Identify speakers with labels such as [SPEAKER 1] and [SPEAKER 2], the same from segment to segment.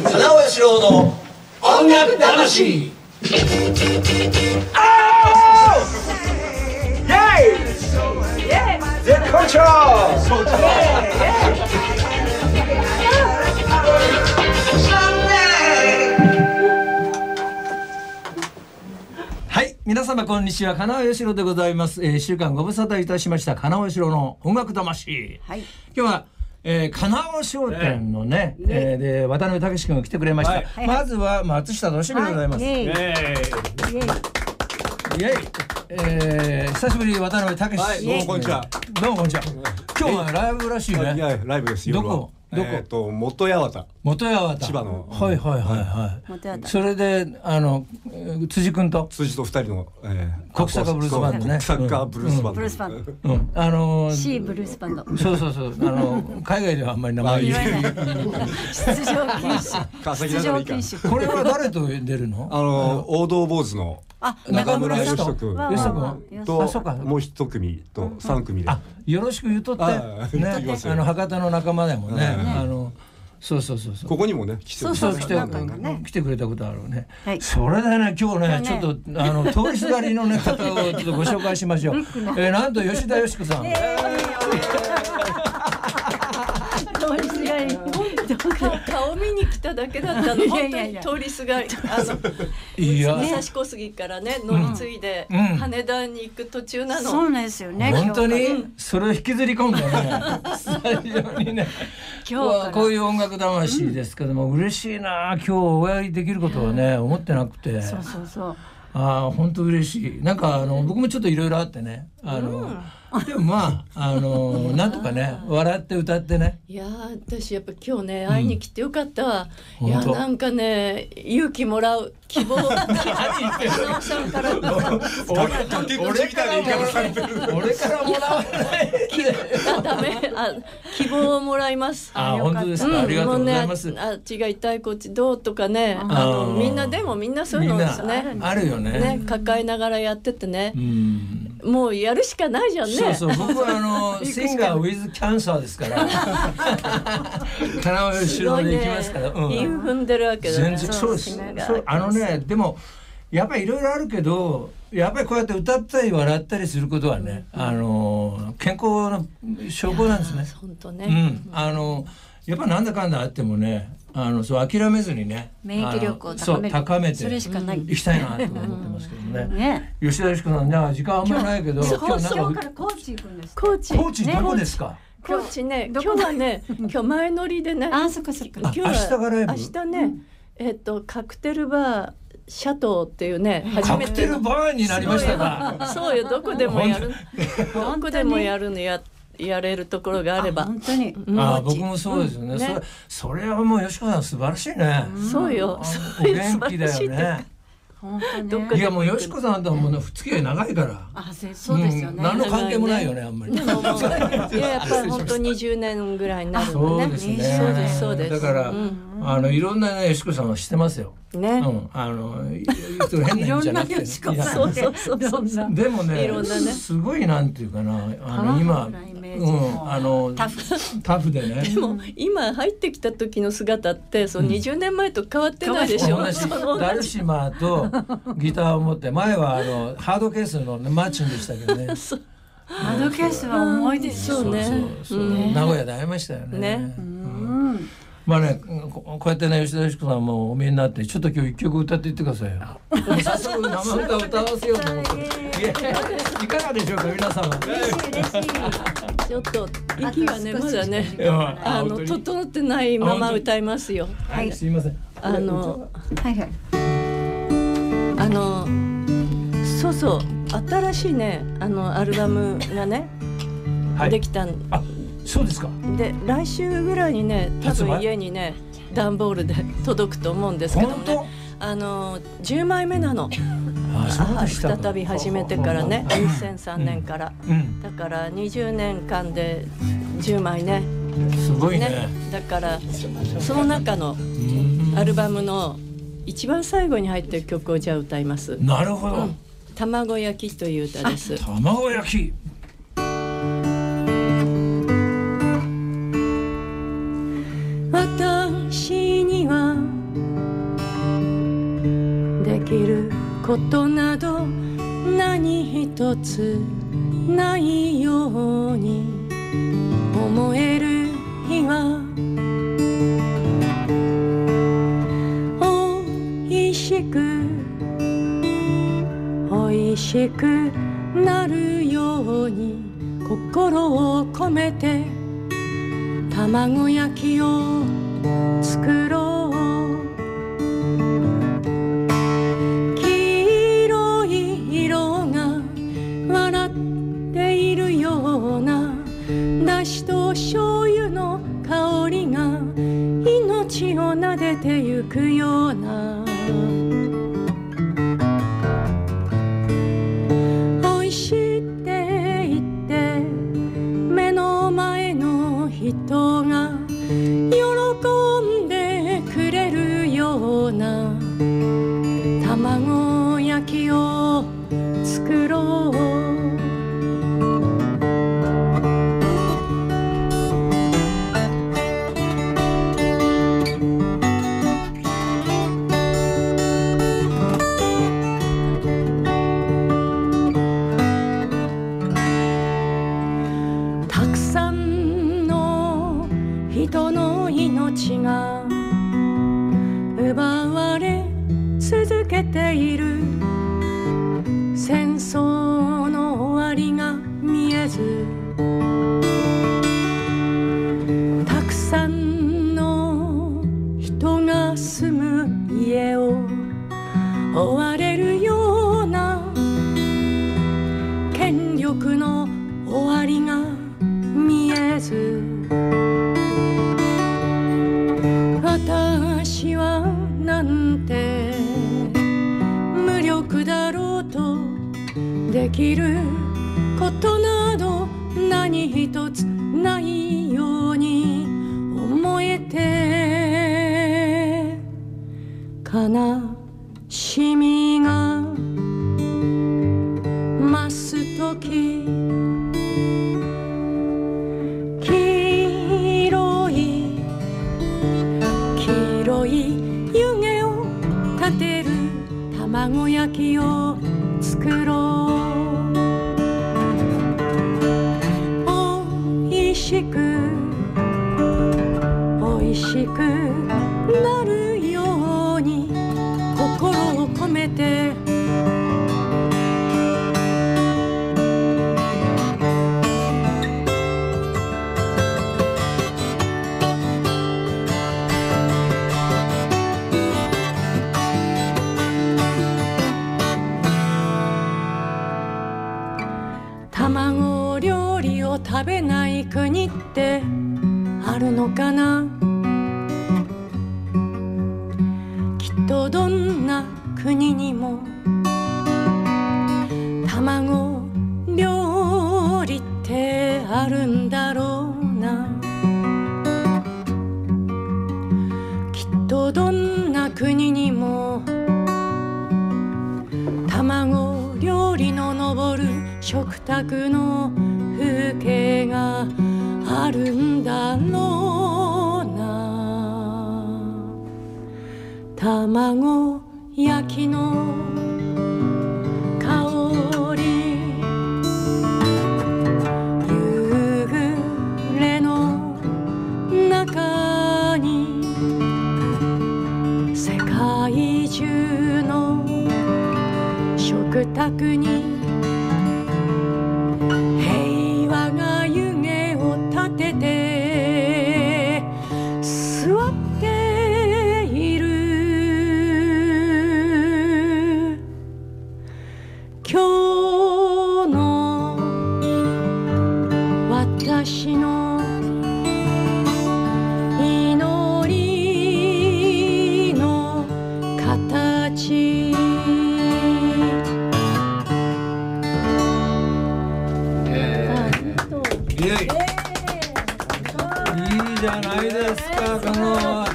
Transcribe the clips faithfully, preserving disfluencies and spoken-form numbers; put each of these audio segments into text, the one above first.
[SPEAKER 1] 金尾四郎の音楽魂。あーイェイ絶好調。はい、皆様こんにちは、金尾義郎でございます。えー、週間ご無沙汰いたしました金尾義郎の音楽魂、はい、今日は、えー、金尾商店のね、えーえー、で渡辺武君が来てくれました、はい、まずは松下俊美でございます、はい、イエイイエイイエイ、えー、久しぶり渡辺武、
[SPEAKER 2] はい、どうもこんにちは。
[SPEAKER 1] どうもこんにちは。今日はライブらしいね。
[SPEAKER 2] いやライブですよ。
[SPEAKER 1] どこどこ、
[SPEAKER 2] えー、と元八幡
[SPEAKER 1] 元八幡
[SPEAKER 2] 千葉の、
[SPEAKER 1] はいはいはいはい、それであの辻君と
[SPEAKER 2] 辻と二人の、え
[SPEAKER 1] ー、国策ブルースバンドね、
[SPEAKER 2] 国策ブルースバンド、
[SPEAKER 3] ブルースバンド、
[SPEAKER 1] うん、あのー、
[SPEAKER 3] C ブルースバンド、
[SPEAKER 1] そうそうそう、あの海外ではあんまり名前言えない
[SPEAKER 3] 出場禁止、出場禁止。
[SPEAKER 1] これは誰と出るの？
[SPEAKER 2] あの王道坊主の
[SPEAKER 1] 中村義人
[SPEAKER 2] 君ともう一組と三組で、
[SPEAKER 1] あ、よろしく言うとってね、あの博多の仲間でもね、あのそうそうそうそう、
[SPEAKER 2] ここにもね来て
[SPEAKER 1] 来てくれたことあるね。それでね、今日ねちょっとあの通りすがりのね方をちょっとご紹介しましょう。え、なんと吉田よし子さん。
[SPEAKER 4] 顔見に来ただけだったの。本当に通りすがり、あの武蔵小杉からね乗り継いで羽田に行く途中なの。
[SPEAKER 3] そうなんですよね。
[SPEAKER 1] 本当にそれを引きずり込んでね、スタジオにね。今日こういう音楽魂ですけども、嬉しいな、今日お会いできることはね思ってなくて。
[SPEAKER 3] そうそうそう。
[SPEAKER 1] ああ、本当嬉しい。なんかあの僕もちょっといろいろあってね、あの、うん、でもまああのなんとかね笑って歌ってね。
[SPEAKER 4] いや私やっぱ今日ね会いに来てよかったわ、うん、いやなんかね勇気もらう希望花尾さんから俺
[SPEAKER 1] からもらわない
[SPEAKER 4] あダメあ希望をもらいます。
[SPEAKER 1] あ本当ですか、うん、ありがとうございます。
[SPEAKER 4] あっちが痛いこっちどうとかね、あのみんなでもみんなそういうのですね、
[SPEAKER 1] あるよね、
[SPEAKER 4] ね抱えながらやっててね、うん、もうやるしかないじゃんね。
[SPEAKER 1] そうそう、僕はあのシンガー with キャンサーですから金尾義郎で行きますから、
[SPEAKER 4] うん、韻踏んでるわけだね。
[SPEAKER 1] そうです。あのね、でもやっぱりいろいろあるけど、やっぱりこうやって歌ったり笑ったりすることはね、うん、あの健康の証拠なんですね。
[SPEAKER 4] 本当ね、
[SPEAKER 1] うん、あのやっぱなんだかんだあってもね、あのそう諦めずにね、
[SPEAKER 3] 免疫力を
[SPEAKER 1] 高める、高めて
[SPEAKER 3] それしかない、
[SPEAKER 1] いきたいなと思ってますけどね。ね、吉田よし子さん、じゃあ時間あんまりないけど、
[SPEAKER 3] 今日なんか今日から高知行くんです。
[SPEAKER 4] 高知、
[SPEAKER 1] 高知どこですか？
[SPEAKER 4] 高知ね、今日はね、今日前乗りでね、
[SPEAKER 3] あ、そっかそっか。
[SPEAKER 4] 今日は明日ね、えっとカクテルバーシャトーっていうね、
[SPEAKER 1] 初めてカクテルバーになりましたか？
[SPEAKER 4] そうよ、どこでもやる、どこでもやるのややれるところがあれば。
[SPEAKER 3] 本当に。
[SPEAKER 1] あ、僕もそうですよね。それそれはもうよしこさん素晴らしいね。
[SPEAKER 4] そうよ。
[SPEAKER 1] お元気だよね。いやもうよしこさんとはもう付き合い長いから。
[SPEAKER 3] あ、そうですよね。
[SPEAKER 1] 何の関係もないよね、あんまり。いや
[SPEAKER 4] やっぱり本当にじゅうねんぐらいになるのね。
[SPEAKER 1] そうですね。
[SPEAKER 4] そうですそうです。
[SPEAKER 1] だからあのいろんなねよしこさんは知ってますよ。ね。うん、あの変な意味じゃなくて。
[SPEAKER 4] そうそうそうそう。
[SPEAKER 1] でもね、すごいなんていうかな、あの今、うん、あのタフタフでね。
[SPEAKER 4] でも今入ってきた時の姿ってそうにじゅうねんまえと変わってないでしょ。
[SPEAKER 1] ダルシマーとギターを持って、前はあのハードケースのマーチンでしたけどね。
[SPEAKER 3] ハードケースは重いですよね。
[SPEAKER 1] 名古屋で会いましたよね。まあね、こうやってね吉田よし子さんもお見えになって、ちょっと今日一曲歌っていってくださいよ。早速生歌を歌わせようと思って。いかがでしょうか皆様。
[SPEAKER 3] 嬉しい嬉しい。
[SPEAKER 4] ちょっと息がねまだねあの整ってないまま歌いますよ。
[SPEAKER 1] はい、すいません。
[SPEAKER 4] あの
[SPEAKER 3] はいはい。
[SPEAKER 4] あのそうそう、新しいねあのアルバムがねできたん。
[SPEAKER 1] そうですか。
[SPEAKER 4] で来週ぐらいにね多分家にね段ボールで届くと思うんですけどもね、あのじゅうまいめなの。再び始めてからね、にせんさんねんから、うん、だからにじゅうねんかんでじゅうまいね。
[SPEAKER 1] すごいね。ね、
[SPEAKER 4] だからその中のアルバムの一番最後に入ってる曲をじゃあ歌います。
[SPEAKER 1] なるほど。うん、
[SPEAKER 4] 卵焼きという歌です。
[SPEAKER 1] 卵焼き。
[SPEAKER 4] 私にはことなど何一つないように思える日はおいしくおいしくなるように心を込めて卵焼きを作ろう黄色い色が笑っているようなだしと醤油の香りが命を撫でてゆくようなおいしいって言って目の前の人が喜んでくれるような卵焼きを作ろう人の命が奪われ続けている戦争の終わりが見えずたくさんの人が住む家を追われるような権力の終わりが見えず私はなんて無力だろうとできることなど何一つないように思えて悲しみが増すとき湯気を立てる卵焼きを作ろうおいしくおいしくなるように心を込めて卵料理を食べない国ってあるのかなきっとどんな国にも卵料理ってあるんだろうなきっとどんな国にも卵料理の昇る食卓の風景があるんだろうな卵焼きの香り夕暮れの中に世界中の食卓に座っている今日の私の祈りの形
[SPEAKER 1] いいじゃないですか。この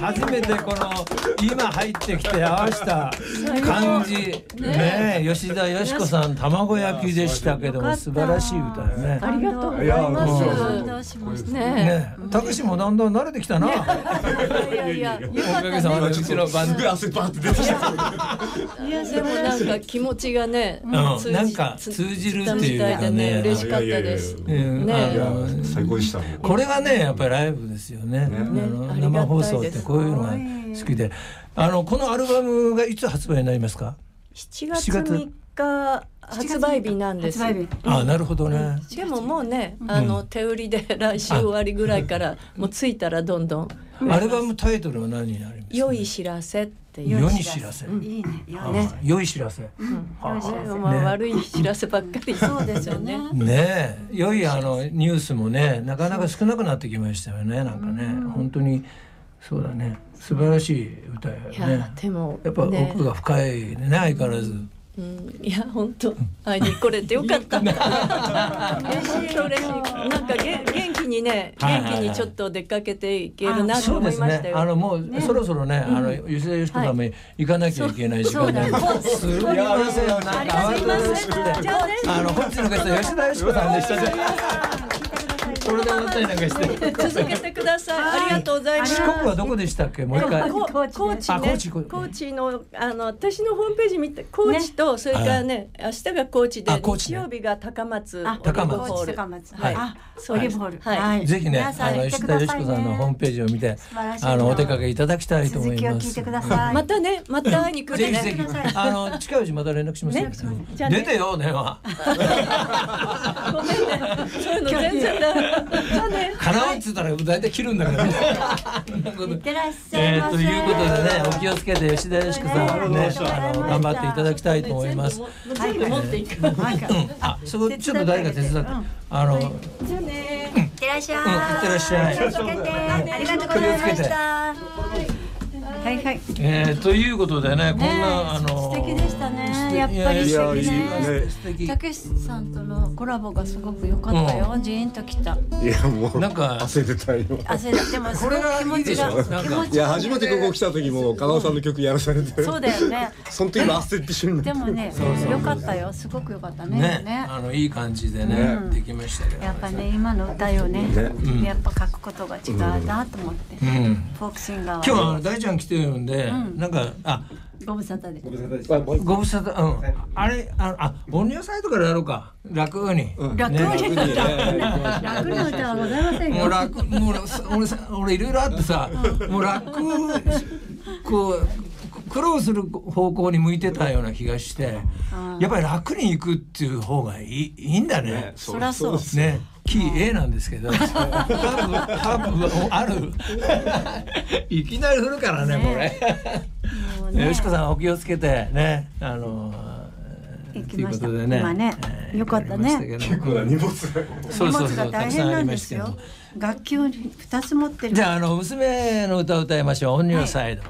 [SPEAKER 1] 初めてこの今入ってきて合わせた感じね。吉田よし子さん卵焼きでしたけども素晴らしい歌よね。
[SPEAKER 4] ありがとうございます。
[SPEAKER 1] ね、たけしもだんだん慣れてきたな。い
[SPEAKER 4] やいや、お
[SPEAKER 1] かげさまでうちのバンド
[SPEAKER 2] 汗バーって出てきた。
[SPEAKER 4] いやでもなんか気持ちがね、
[SPEAKER 1] なんか通じるっていうかね、
[SPEAKER 4] 嬉しかったです。
[SPEAKER 2] ね、最高でした。
[SPEAKER 1] これがねやっぱりライブですよね。生放送ってこういうのが好きで、あのこのアルバムがいつ発売になりますか？
[SPEAKER 4] しちがつみっか発売日なんです。
[SPEAKER 1] あ、なるほどね。
[SPEAKER 4] でももうね、あの手売りで来週終わりぐらいからもうついたらどんどん。
[SPEAKER 1] アルバムタイトルは何になりますか？
[SPEAKER 4] 良い知らせっていう。
[SPEAKER 1] 良い知らせ。
[SPEAKER 3] いいね。
[SPEAKER 1] 良い知らせ。
[SPEAKER 4] 悪い知らせばっかり。そうですよね。
[SPEAKER 1] ねえ、良いあのニュースもね、なかなか少なくなってきましたよね。なんかね、本当にそうだね。素晴らしい歌よね。
[SPEAKER 4] でも
[SPEAKER 1] やっぱ奥が深いね、相変わらず。
[SPEAKER 4] うん、いや本当会いに来れてよかった。嬉しい嬉しい。なんかげ元気にね、元気にちょっっと出かけていけるなと思いましたよ。
[SPEAKER 1] あのもうそろそろね、あの吉田よし子さんも行かなきゃいけない時間なんです。すみません、なんか慌ただしくて、あの本日のゲスト吉田よし子さんでした。これで終わったりなんかして
[SPEAKER 4] 続けてください。ありがとうございます。
[SPEAKER 1] 四国はどこでしたっけ？もう一回。
[SPEAKER 4] 高知ね。高知のあの私のホームページ見て高知とそれからね明日が高知で日曜日が高松
[SPEAKER 1] 高松
[SPEAKER 3] 高松
[SPEAKER 4] はい。
[SPEAKER 3] オリーブホール。
[SPEAKER 4] はい。
[SPEAKER 1] ぜひねあの吉田よし子さんのホームページを見てあのお出かけいただきたいと思います。
[SPEAKER 4] またねまた会いに来るね。
[SPEAKER 1] ぜひぜひあの近いうちまた連絡しますよ。出てよ電話。
[SPEAKER 4] ごめんね。そういうの全然だ。
[SPEAKER 1] かなわっつったら大体切るんだからね。
[SPEAKER 3] いってらっしゃいませ。
[SPEAKER 1] ということでねお気をつけて吉田よし子さんねあの頑張っていただきたいと思います。
[SPEAKER 4] 全部持っていく。
[SPEAKER 1] あそこちょっと誰か手伝って。あの
[SPEAKER 4] じゃあね。
[SPEAKER 3] いってらっしゃい。
[SPEAKER 1] いってらっしゃい。
[SPEAKER 3] ありがとうございました。はいはい。
[SPEAKER 1] えー、ということでね、こんなあの
[SPEAKER 3] 素敵でしたね。やっぱり素敵ね。たけしさんとのコラボがすごく良かったよ。ジーンときた。
[SPEAKER 2] いやもう
[SPEAKER 1] なんか
[SPEAKER 2] 焦ってたよ。
[SPEAKER 3] 焦ってでも
[SPEAKER 1] これがいいでしょ。
[SPEAKER 2] いや初めてここ来た時も加納さんの曲やらされて。
[SPEAKER 3] そうだよね。
[SPEAKER 2] その時も焦ってしまった。
[SPEAKER 3] でもね、良かったよ。すごく良かったね。
[SPEAKER 1] ね、あのいい感じでねできましたけど。
[SPEAKER 3] やっぱね今の歌よね。やっぱ書くことが違うなと思って。フォークシンガーは。
[SPEAKER 1] 今日は大ちゃん来てるんで。なんかあ
[SPEAKER 3] ご無沙汰で
[SPEAKER 1] ご無沙汰うんあれああ音量サイトからやろうか楽に
[SPEAKER 3] 楽に楽に歌はございませんよ
[SPEAKER 1] もう楽もう俺俺いろいろあってさもう楽こう苦労する方向に向いてたような気がしてやっぱり楽に行くっていう方がいいいいんだね。
[SPEAKER 3] そりゃそう
[SPEAKER 1] ね。キー A なんですけど、ハーブある。いきなり振るからね、これ。よしこさんお気をつけてね、あの
[SPEAKER 3] 行きました。今ね、よかったね。
[SPEAKER 2] 結構な荷物。
[SPEAKER 1] そうそうそう、
[SPEAKER 3] 大変なんですよ。楽器を二つ持ってる。
[SPEAKER 1] じゃああの娘の歌を歌いましょう。オンニューサイド。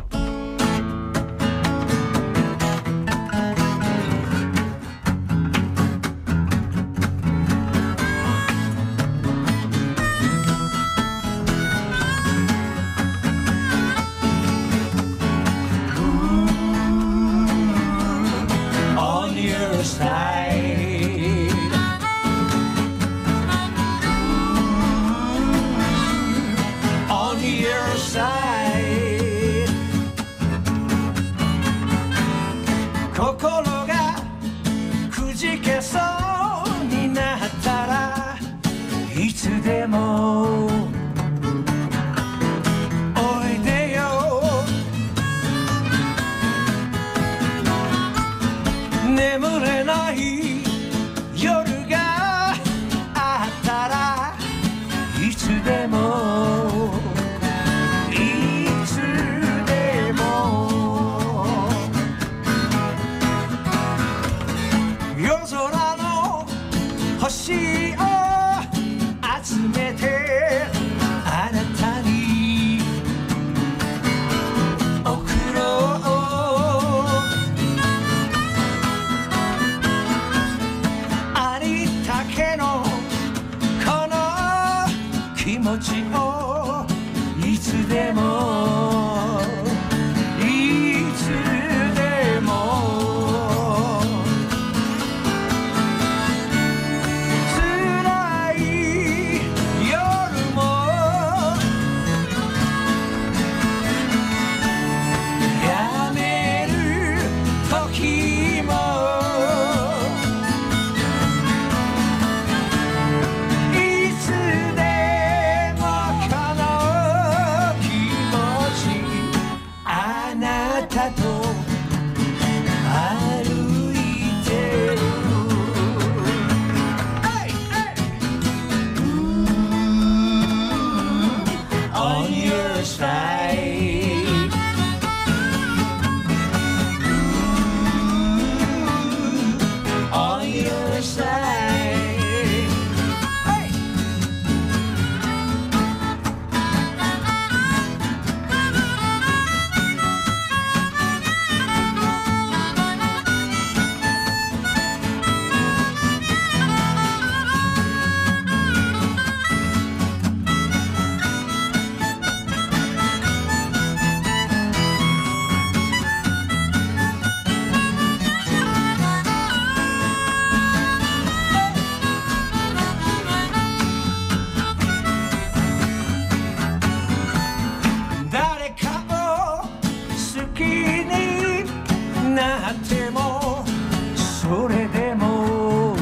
[SPEAKER 1] なってもそれでも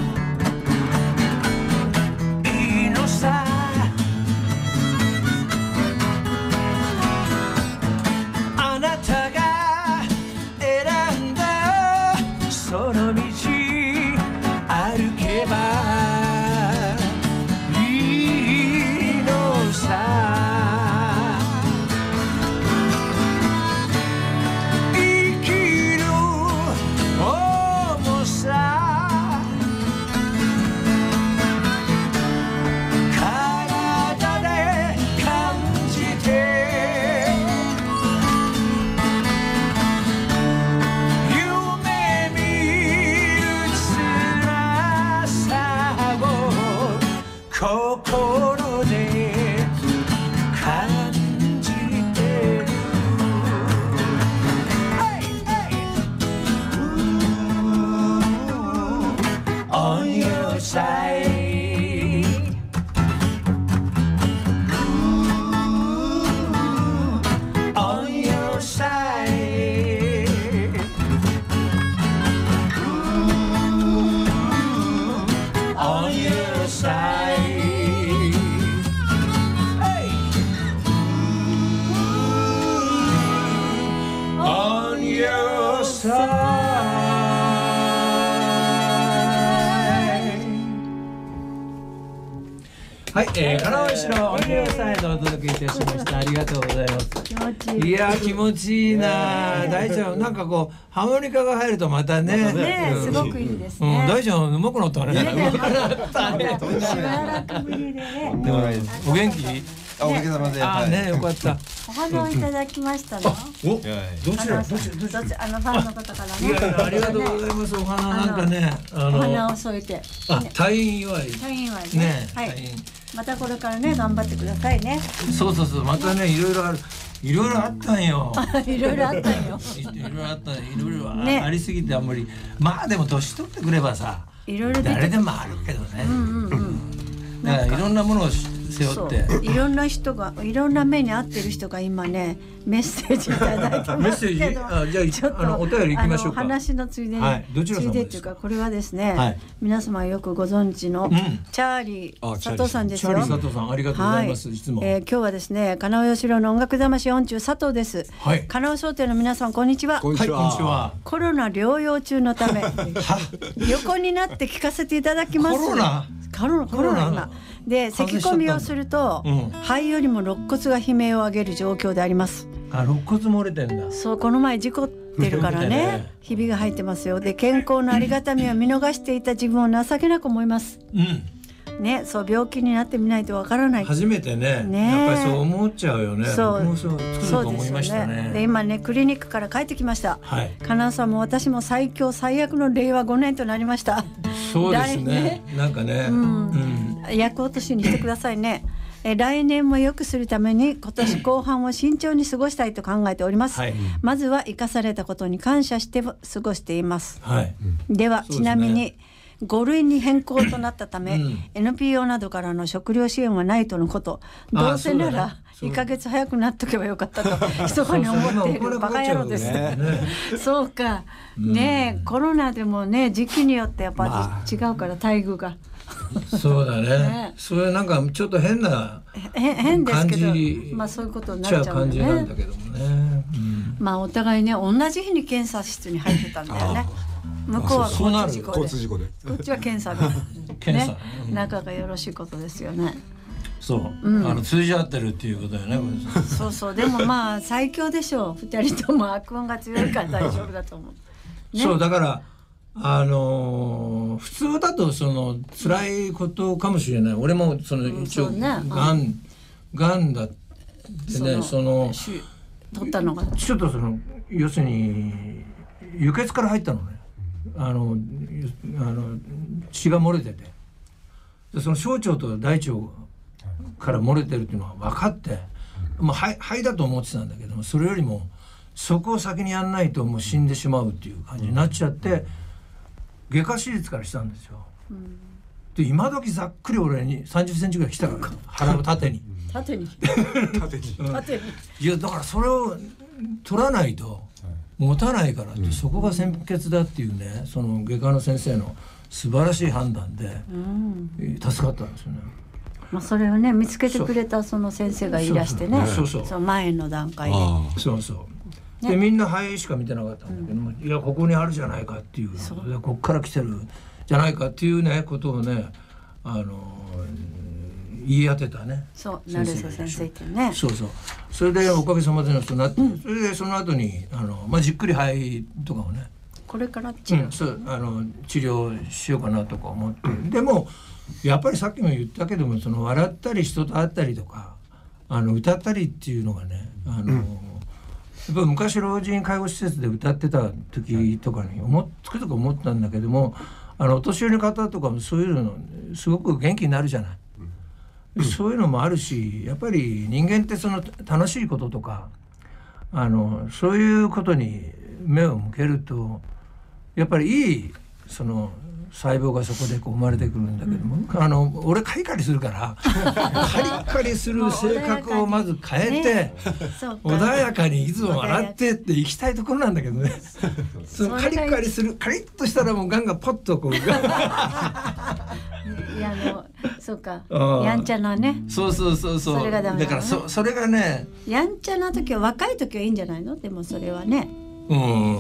[SPEAKER 1] いいのさあなたが選んだその道歩けばいいのさ心で感じてる On your side On your side On your sideはい、えー、金尾市のオンリーサイドをお届けいたしました。ありがとうございます。
[SPEAKER 3] 気持ちいい。
[SPEAKER 1] いや気持ちいいな。大ちゃんなんかこうハーモニカが入るとまたね。
[SPEAKER 3] ね、すごくいいです
[SPEAKER 1] うん、
[SPEAKER 3] ね。
[SPEAKER 1] 大ちゃんうまくなったね。
[SPEAKER 3] ね、うまくなったね。しばらくぶりでね。
[SPEAKER 1] でもお元気？
[SPEAKER 2] あ、おかげさまで。
[SPEAKER 1] あ、ね、よかった。
[SPEAKER 3] お花をいただきましたの。
[SPEAKER 1] お、どちら？どちら？
[SPEAKER 3] どっちあのファンの方からね。
[SPEAKER 1] いやいやありがとうございます。お花なんかね、あの
[SPEAKER 3] お花を添えて。
[SPEAKER 1] あ、退院祝い。
[SPEAKER 3] 退院祝い
[SPEAKER 1] ね
[SPEAKER 3] ね。はい。またこれからね頑張ってくださいね。
[SPEAKER 1] そうそうそう、またねいろいろある。いろいろあったんよ。
[SPEAKER 3] いろいろあったんよ。
[SPEAKER 1] いろいろあった、いろいろありすぎてあんまり、まあでも年取ってくればさ、
[SPEAKER 3] いろいろ
[SPEAKER 1] 誰でもあるけどね。
[SPEAKER 3] うんうんうん。
[SPEAKER 1] だからいろんなものを背負って、
[SPEAKER 3] いろんな人がいろんな目に遭ってる人が今ねメッセージいただいてますけど、
[SPEAKER 1] メッセージ、あ、じゃあ
[SPEAKER 3] ちょっと
[SPEAKER 1] あのお便り行きましょうか。
[SPEAKER 3] 話のついでに、
[SPEAKER 1] はい、どちら様ですか。
[SPEAKER 3] ついでっていうかこれはですね、
[SPEAKER 1] はい、
[SPEAKER 3] 皆様よくご存知の、
[SPEAKER 1] うん、
[SPEAKER 3] チャーリー佐藤さんですよ。
[SPEAKER 1] チャーリー佐藤さんありがとうございます。はい、いつも、
[SPEAKER 3] えー、今日はですね金尾義郎の音楽魂音中佐藤です。
[SPEAKER 1] はい、
[SPEAKER 3] 金尾商店の皆さんこんにちは。
[SPEAKER 2] こんにちは。
[SPEAKER 1] はい、こんにちは。
[SPEAKER 3] コロナ療養中のため横になって聞かせていただきます。
[SPEAKER 1] コロナ
[SPEAKER 3] コロナコロナ今で咳込みをすると、うん、肺よりも肋骨が悲鳴を上げる状況であります。
[SPEAKER 1] あ、肋骨漏れてんだ。
[SPEAKER 3] そう、この前事故ってるからねね、ひびが入ってますよ。で健康のありがたみを見逃していた自分を情けなく思います。うんね、そう病気になってみないとわからない。
[SPEAKER 1] 初めて ね, ねやっぱりそう思っちゃうよね。そう、そうつくと思いましたね。
[SPEAKER 3] で今ねクリニックから帰ってきました。
[SPEAKER 1] はい、
[SPEAKER 3] 金尾さんも私も最強最悪のれいわごねんとなりました。
[SPEAKER 1] そうですね。なんかね、うん
[SPEAKER 3] うん、役落としにしてくださいね。え来年も良くするために今年後半を慎重に過ごしたいと考えております。はい、まずは生かされたことに感謝して過ごしています。はい、では、ちなみにご類に変更となったため、うん、エヌピーオー などからの食料支援はないとのこと。どうせならいっかげつ早くなっとけばよかったと密かに思っているバカ野郎です。そうか、ねえ、コロナでもね時期によってやっぱ違うから待遇が。
[SPEAKER 1] そうだね。ね、それなんかちょっと変な
[SPEAKER 3] 変ですけど、まあそういうことになっちゃうよね。
[SPEAKER 1] 感じなんだけどもね。うん、
[SPEAKER 3] まあお互いね同じ日に検査室に入ってたんだよね。向こうは交通事故で、こっちは検査で、検査、ね、うん、仲がよろしいことですよね。
[SPEAKER 1] そう、うん、あの通じ合ってるっていうことだよね。
[SPEAKER 3] そうそう、でもまあ最強でしょう。二人とも悪運が強いから大丈夫だと思う。ね、そうだから。あのー、普通だとその辛いことかもしれない。俺もその一応がん、がんだってね、その取ったのが
[SPEAKER 1] ちょっとその要するに輸血から入ったのね。あのあの血が漏れてて、でその小腸と大腸から漏れてるっていうのは分かって、まあ肺、肺だと思ってたんだけども、それよりもそこを先にやんないともう死んでしまうっていう感じになっちゃって。外科手術からしたんですよ。うん、で今時ざっくり俺にさんじゅっセンチぐらい来たから腹を縦に
[SPEAKER 3] 縦に
[SPEAKER 2] 縦に
[SPEAKER 3] 縦に
[SPEAKER 1] いやだからそれを取らないと持たないからって、うん、そこが鮮血だっていうね、その外科の先生の素晴らしい判断で、うん、助かったんですよね。
[SPEAKER 3] まあ、それをね見つけてくれたその先生がいらしてね、そうそう、その前の段階で、
[SPEAKER 1] そうそうで、みんな肺しか見てなかったんだけども、うん、いやここにあるじゃないかっていう、ここから来てるじゃないかっていうねことをね、あの言い当てたね、
[SPEAKER 3] そう成瀬先生ってね、
[SPEAKER 1] そうそう、それでおかげさまでの人になって、うん、それでその後にあの、まあ、じっくり肺とかをね
[SPEAKER 3] これから治療、
[SPEAKER 1] うん、そうあの治療しようかなとか思って、うん、でもやっぱりさっきも言ったけども、その笑ったり人と会ったりとかあの歌ったりっていうのがね、あの、うん、やっぱり昔老人介護施設で歌ってた時とかに思つくづく思ったんだけども、あのお年寄りの方とかもそういうのすごく元気になるじゃない、うん、そういうのもあるし、やっぱり人間ってその楽しいこととかあのそういうことに目を向けるとやっぱりいいその細胞がそこでこう生まれてくるんだけども、うん、あの俺カリカリするからカリカリする性格をまず変えて、ね、穏やかにいつも笑ってって行きたいところなんだけどねそのカリカリするカリッとしたらもうガンガンポッとこういや
[SPEAKER 3] あのそうかやんちゃなね、
[SPEAKER 1] そうそうそうそう、それがダメだね、だから そ, それがね
[SPEAKER 3] やんちゃな時は若い時はいいんじゃないの。でもそれはね、
[SPEAKER 1] うん、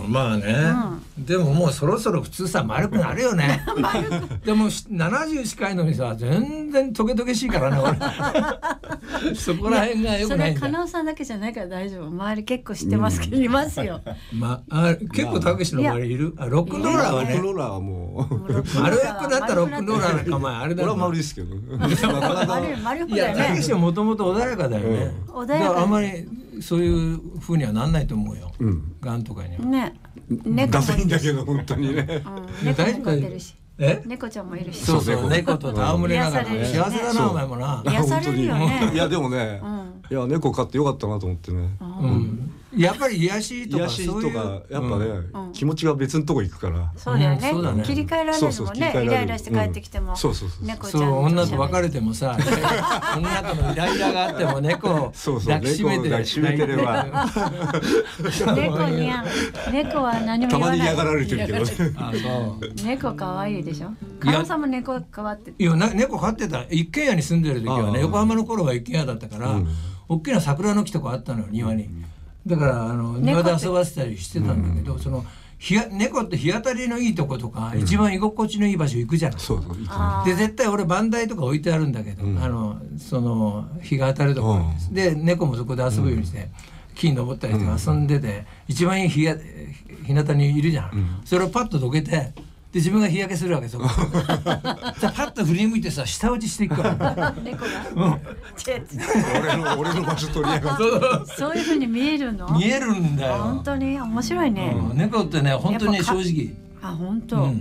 [SPEAKER 1] まあね、うん、でももうそろそろ普通さ丸くなるよねでもななじゅう近いのにさ全然トゲトゲしいからね俺そこら辺がよくないんだ。
[SPEAKER 3] それ金尾さんだけじゃないから大丈夫、周り結構知ってますけど、うん、いますよ、
[SPEAKER 1] まあ、結構たけしの周りいる、あロックンローラーはね、
[SPEAKER 2] ロックンローラーはもう
[SPEAKER 1] 丸くなったロックンローラーの構えあれだよ、
[SPEAKER 2] 俺は丸いですけど
[SPEAKER 3] 丸
[SPEAKER 1] いやたけしはもともと穏やかだよね、うん、穏やかあんまりそういう風にはなんないと思うよ、うん、がんとかには
[SPEAKER 3] ね、
[SPEAKER 2] ダサいんだけど本当にね、
[SPEAKER 3] うん、猫も飼ってるし、え猫ちゃんもいるし、
[SPEAKER 1] そうそう猫と戯れながら幸せだなお前もな、
[SPEAKER 3] 癒されるよね。
[SPEAKER 2] いやでもね、うん、いや猫飼ってよかったなと思ってね、
[SPEAKER 1] うん、やっぱり癒しとか
[SPEAKER 2] 癒しとかやっぱね、うん、気持ちが別のとこ行くから、
[SPEAKER 3] そうだよね、うん、切り替えられるもんね、イライラして帰ってきても、
[SPEAKER 2] そうそうそう
[SPEAKER 3] 猫ちゃん
[SPEAKER 1] そう女と別れてもさ女とのイライラがあっても猫を抱きしめて
[SPEAKER 2] 抱きしめてれば
[SPEAKER 3] 猫にゃ猫は何も言わない、
[SPEAKER 2] たまに嫌がられてるけどね
[SPEAKER 1] あそう
[SPEAKER 3] 猫可愛いでしょ。加納さんも猫飼ってて、
[SPEAKER 1] いや猫飼ってた、一軒家に住んでる時はね、横浜の頃は一軒家だったから、うん、大きな桜の木とかあったのよ庭に、だからあの庭で遊ばせたりしてたんだけど、うん、その日猫って日当たりのいいとことか、うん、一番居心地のいい場所行くじゃない、そうそうで絶対俺番台とか置いてあるんだけど、うん、あのその日が当たるところに、うん、で猫もそこで遊ぶようにして、うん、木に登ったりとか遊んでて、うん、一番いい日が日向にいるじゃん、うん、それをパッとどけてで自分が日焼けするわけそこじゃあパッと振り向いてさ下打ちしていくから
[SPEAKER 3] 猫が、うん、
[SPEAKER 2] 俺の俺の場所取りやがって
[SPEAKER 3] そういう風に見えるの
[SPEAKER 1] 見えるんだよ。
[SPEAKER 3] 本当に面白いね、
[SPEAKER 1] うん、猫ってね本当に正直、
[SPEAKER 3] あ本当、うん、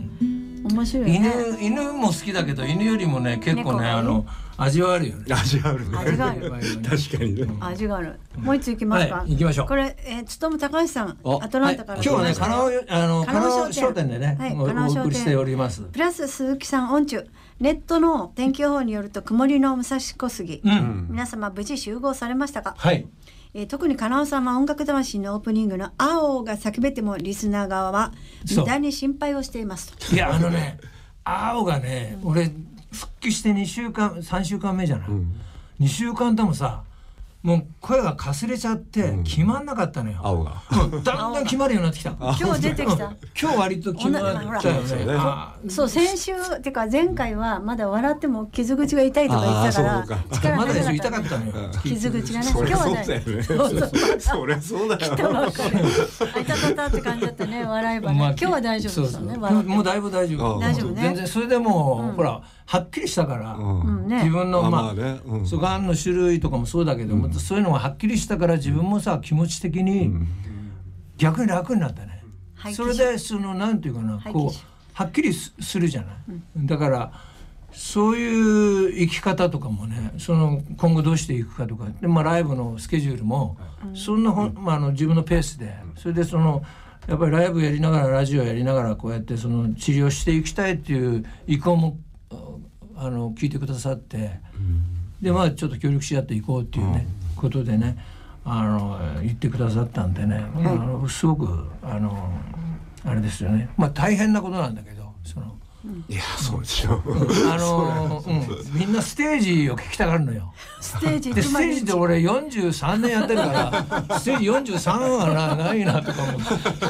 [SPEAKER 3] 面白いね。
[SPEAKER 1] 犬犬も好きだけど犬よりもね結構ねあの味はあるよね。
[SPEAKER 2] 味があるね。
[SPEAKER 3] 味がある。
[SPEAKER 2] 確かにね。
[SPEAKER 3] 味がある。もう一ついきますか。
[SPEAKER 1] はい、行きましょう。
[SPEAKER 3] これ、えー、つとむ高橋さん、アトランタから、
[SPEAKER 1] はい、今日はね、金尾あの金尾商店でね、はい、お送りしております。
[SPEAKER 3] プラス鈴木さん音中。ネットの天気予報によると曇りの武蔵小杉、うん、皆様無事集合されましたか。
[SPEAKER 1] はい。
[SPEAKER 3] えー、特に金尾さんは音楽魂のオープニングの青が叫べてもリスナー側は無駄に心配をしていますと。
[SPEAKER 1] いやあのね青がね、うん、俺復帰してにしゅうかんさんしゅうかんめじゃない、うん、にしゅうかんともさもう声がかすれちゃって決まんなかったのよ、うん、
[SPEAKER 2] 青が、
[SPEAKER 1] うん、だんだん決まるようになってきた
[SPEAKER 3] 今日出てきた
[SPEAKER 1] 今日割と決まったよね。
[SPEAKER 3] そう先週っていうか前回はまだ笑っても傷口が痛いとか言ってたから
[SPEAKER 1] 力まだでしょ痛かったのよ
[SPEAKER 3] 傷口がね。今日はね
[SPEAKER 2] そりゃそうだよ
[SPEAKER 3] 来たばっかりあいたたたって感じだったね笑いばね、まあ、今日は大丈夫ですよね。
[SPEAKER 1] もうだいぶ大丈夫
[SPEAKER 3] 大丈夫ね
[SPEAKER 1] 全然それでもう、うん、ほらはっきりしたから、うんね、自分のまあ、ねうん、そうがんの種類とかもそうだけども、うん、そういうのがはっきりしたから自分もさ気持ち的に逆に楽になったね、うん、それでそのなんていうかなこうはっきりするじゃない、うん、だからそういう生き方とかもねその今後どうしていくかとかで、まあ、ライブのスケジュールもそんなほ、まあ、あの自分のペースでそれでそのやっぱりライブやりながらラジオやりながらこうやってその治療していきたいっていう意向もあの聞いてくださって、うん、でまあちょっと協力し合っていこうっていうね、うん、ことでねあの言ってくださったんでね、はい、あのすごくあのあれですよね。まあ大変なことなんだけど、その
[SPEAKER 2] いやそうでしょう、
[SPEAKER 1] うん、あの、うん、みんなステージを聞きたがるのよ。
[SPEAKER 3] ステージ
[SPEAKER 1] でステージって俺よんじゅうさんねんやってるからステージよんじゅうさんはなないなとか思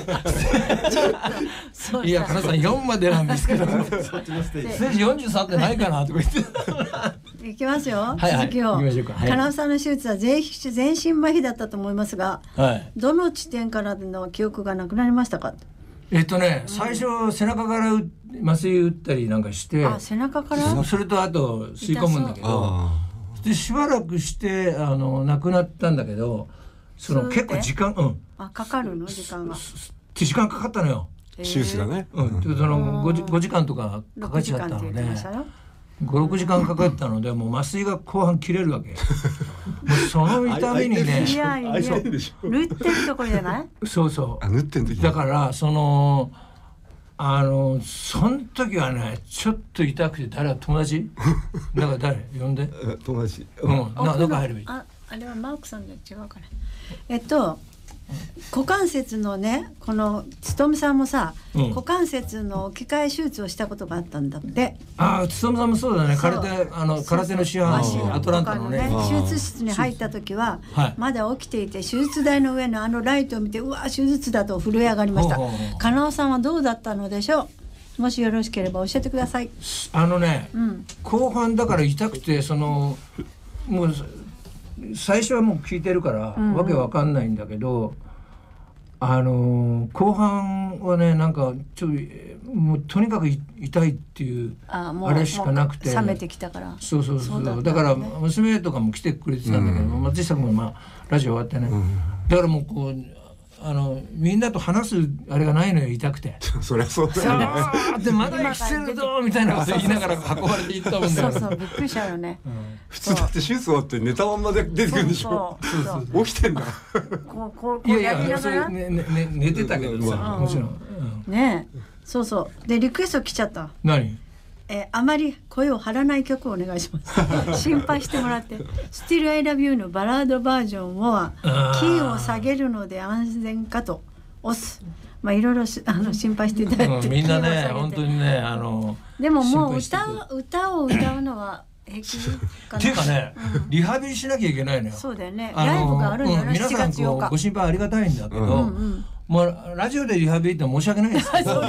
[SPEAKER 1] っていや金さんよんまでなんですけどステージよんじゅうさんってないかなとか言って
[SPEAKER 3] いきますよ、
[SPEAKER 1] はいはい、
[SPEAKER 3] 続きを。
[SPEAKER 1] はい、
[SPEAKER 3] 金尾さんの手術は全全身麻痺だったと思いますが、はい、どの地点からの記憶がなくなりましたか。
[SPEAKER 1] えっとね、最初背中から麻酔打ったりなんかして、
[SPEAKER 3] あ、背中から。
[SPEAKER 1] それとあと吸い込むんだけど、でしばらくしてあの亡くなったんだけど、その結構時間、うん、
[SPEAKER 3] あ、かかるの時間が。
[SPEAKER 1] って時間かかったのよ。
[SPEAKER 2] 手術がね。
[SPEAKER 1] うん、そのごじごじかんとかかかっちゃったので。ご、ろくじかんかかったので、もう麻酔が後半切れるわけ。もうその痛みにね。
[SPEAKER 3] いやいや、縫ってるところじゃない？
[SPEAKER 1] そうそう。
[SPEAKER 2] あ、縫ってん時。
[SPEAKER 1] だからそのあのその時はね、ちょっと痛くて誰友達？だから誰呼んで？
[SPEAKER 2] 友達。
[SPEAKER 1] うん。などこ入ればいい？
[SPEAKER 3] あ、あれはマークさんで違うから。えっと。股関節のね、この勉さんもさ、うん、股関節の置き換え手術をしたことがあったんだって。
[SPEAKER 1] ああ、勉さんもそうだね。空手、あの空手の師範アトランタのね、
[SPEAKER 3] 手術室に入った時は、はい、まだ起きていて、手術台の上のあのライトを見て、うわ、手術だと震え上がりました。金尾さんはどうだったのでしょう。もしよろしければ教えてください。
[SPEAKER 1] あのね、うん、後半だから痛くて、そのもう最初はもう聞いてるから、うんうん、わけわかんないんだけど。あのー、後半はね、なんかちょっともうとにかく痛いっていうあれしかなくて、
[SPEAKER 3] 冷めてきたから。
[SPEAKER 1] そうそうそう、そうだ、ね、だから娘とかも来てくれてたんだけど、うん、松下君もまあラジオ終わってね、うん、だからもうこうあのみんなと話すあれがないのよ、痛くて。
[SPEAKER 2] そりゃそうだよね。
[SPEAKER 1] でまだ生きてるぞみたいなこと言いながら運ばれていったもんだよ。
[SPEAKER 3] そうそうびっくりしたよね。
[SPEAKER 2] うん、普通だって手術終わって寝たまんまで出てくるんでしょ。そうそうそう起きてんだ。
[SPEAKER 3] こうこうこうやりながら。
[SPEAKER 1] いやいやねね寝てたけどさ、もちろん。
[SPEAKER 3] うん、ねえ、そうそうでリクエスト来ちゃった。
[SPEAKER 1] 何？
[SPEAKER 3] えー、あまり声を張らない曲をお願いします心配してもらって「Still I Love You」のバラードバージョンをキーを下げるので安全かと押す、まあいろいろあの心配していただいて、
[SPEAKER 1] うん、みんなね本当にねあの
[SPEAKER 3] でももう歌う歌を歌うのは平気かな
[SPEAKER 1] っていうかね、うん、リハビリしなきゃいけないのよ。
[SPEAKER 3] そうだよね、ライブがあるんだよね、
[SPEAKER 1] うん、皆さんこうご心配ありがたいんだけど、うんうん、もうラジオでリハビリって申し訳ないですけど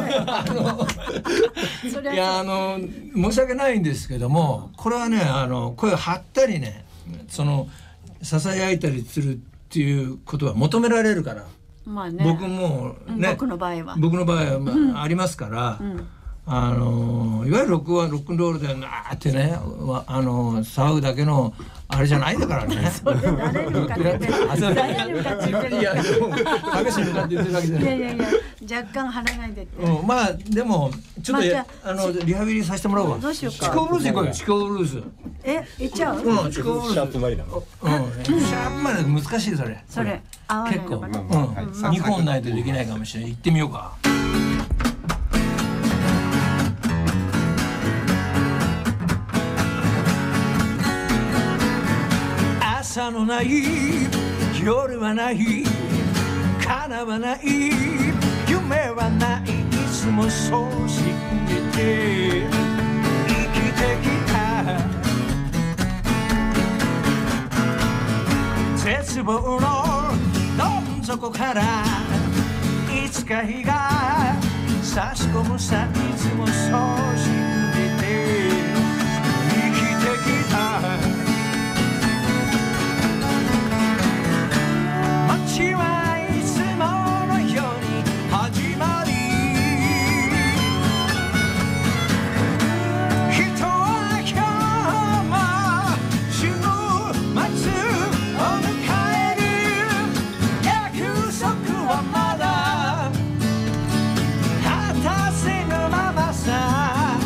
[SPEAKER 1] いやあの申し訳ないんですけども、これはねあの声を張ったりね、そのささやいたりするっていうことは求められるから、まあね、僕もね、
[SPEAKER 3] 僕の場合は
[SPEAKER 1] 僕の場合は、まあうん、ありますから、うん、あのいわゆるロックはロックンロールでなーってね、あの騒ぐだけのあれじゃないんだからね。
[SPEAKER 3] それ慣れるかって言ってる。慣れるかって言ってる。
[SPEAKER 1] いやでも激しい向かって言ってるわけじゃない。
[SPEAKER 3] いやいやいや若干張らないでって。
[SPEAKER 1] うん、まあでもちょっと、まあ、あのリハビリさせてもらおうわ。
[SPEAKER 3] どうしようか。
[SPEAKER 1] チコブルース行こうよ。チコブルース。
[SPEAKER 3] え、行っちゃう？
[SPEAKER 1] うん、チコブルース。
[SPEAKER 2] シャープマリなの。
[SPEAKER 1] うん、シャープマリ難しいそれ。
[SPEAKER 3] それ合わないのかな。
[SPEAKER 1] 結構、うん、二本ないとできないかもしれない。行ってみようか。朝のない夜はない叶わない夢はない、いつもそう信じて生きてきた。絶望のどん底からいつか日が差し込むさ、いつもそう信じて生きてきた。街はいつものように始まり、人は今日も週末を迎える。約束はまだ果たせぬままさ、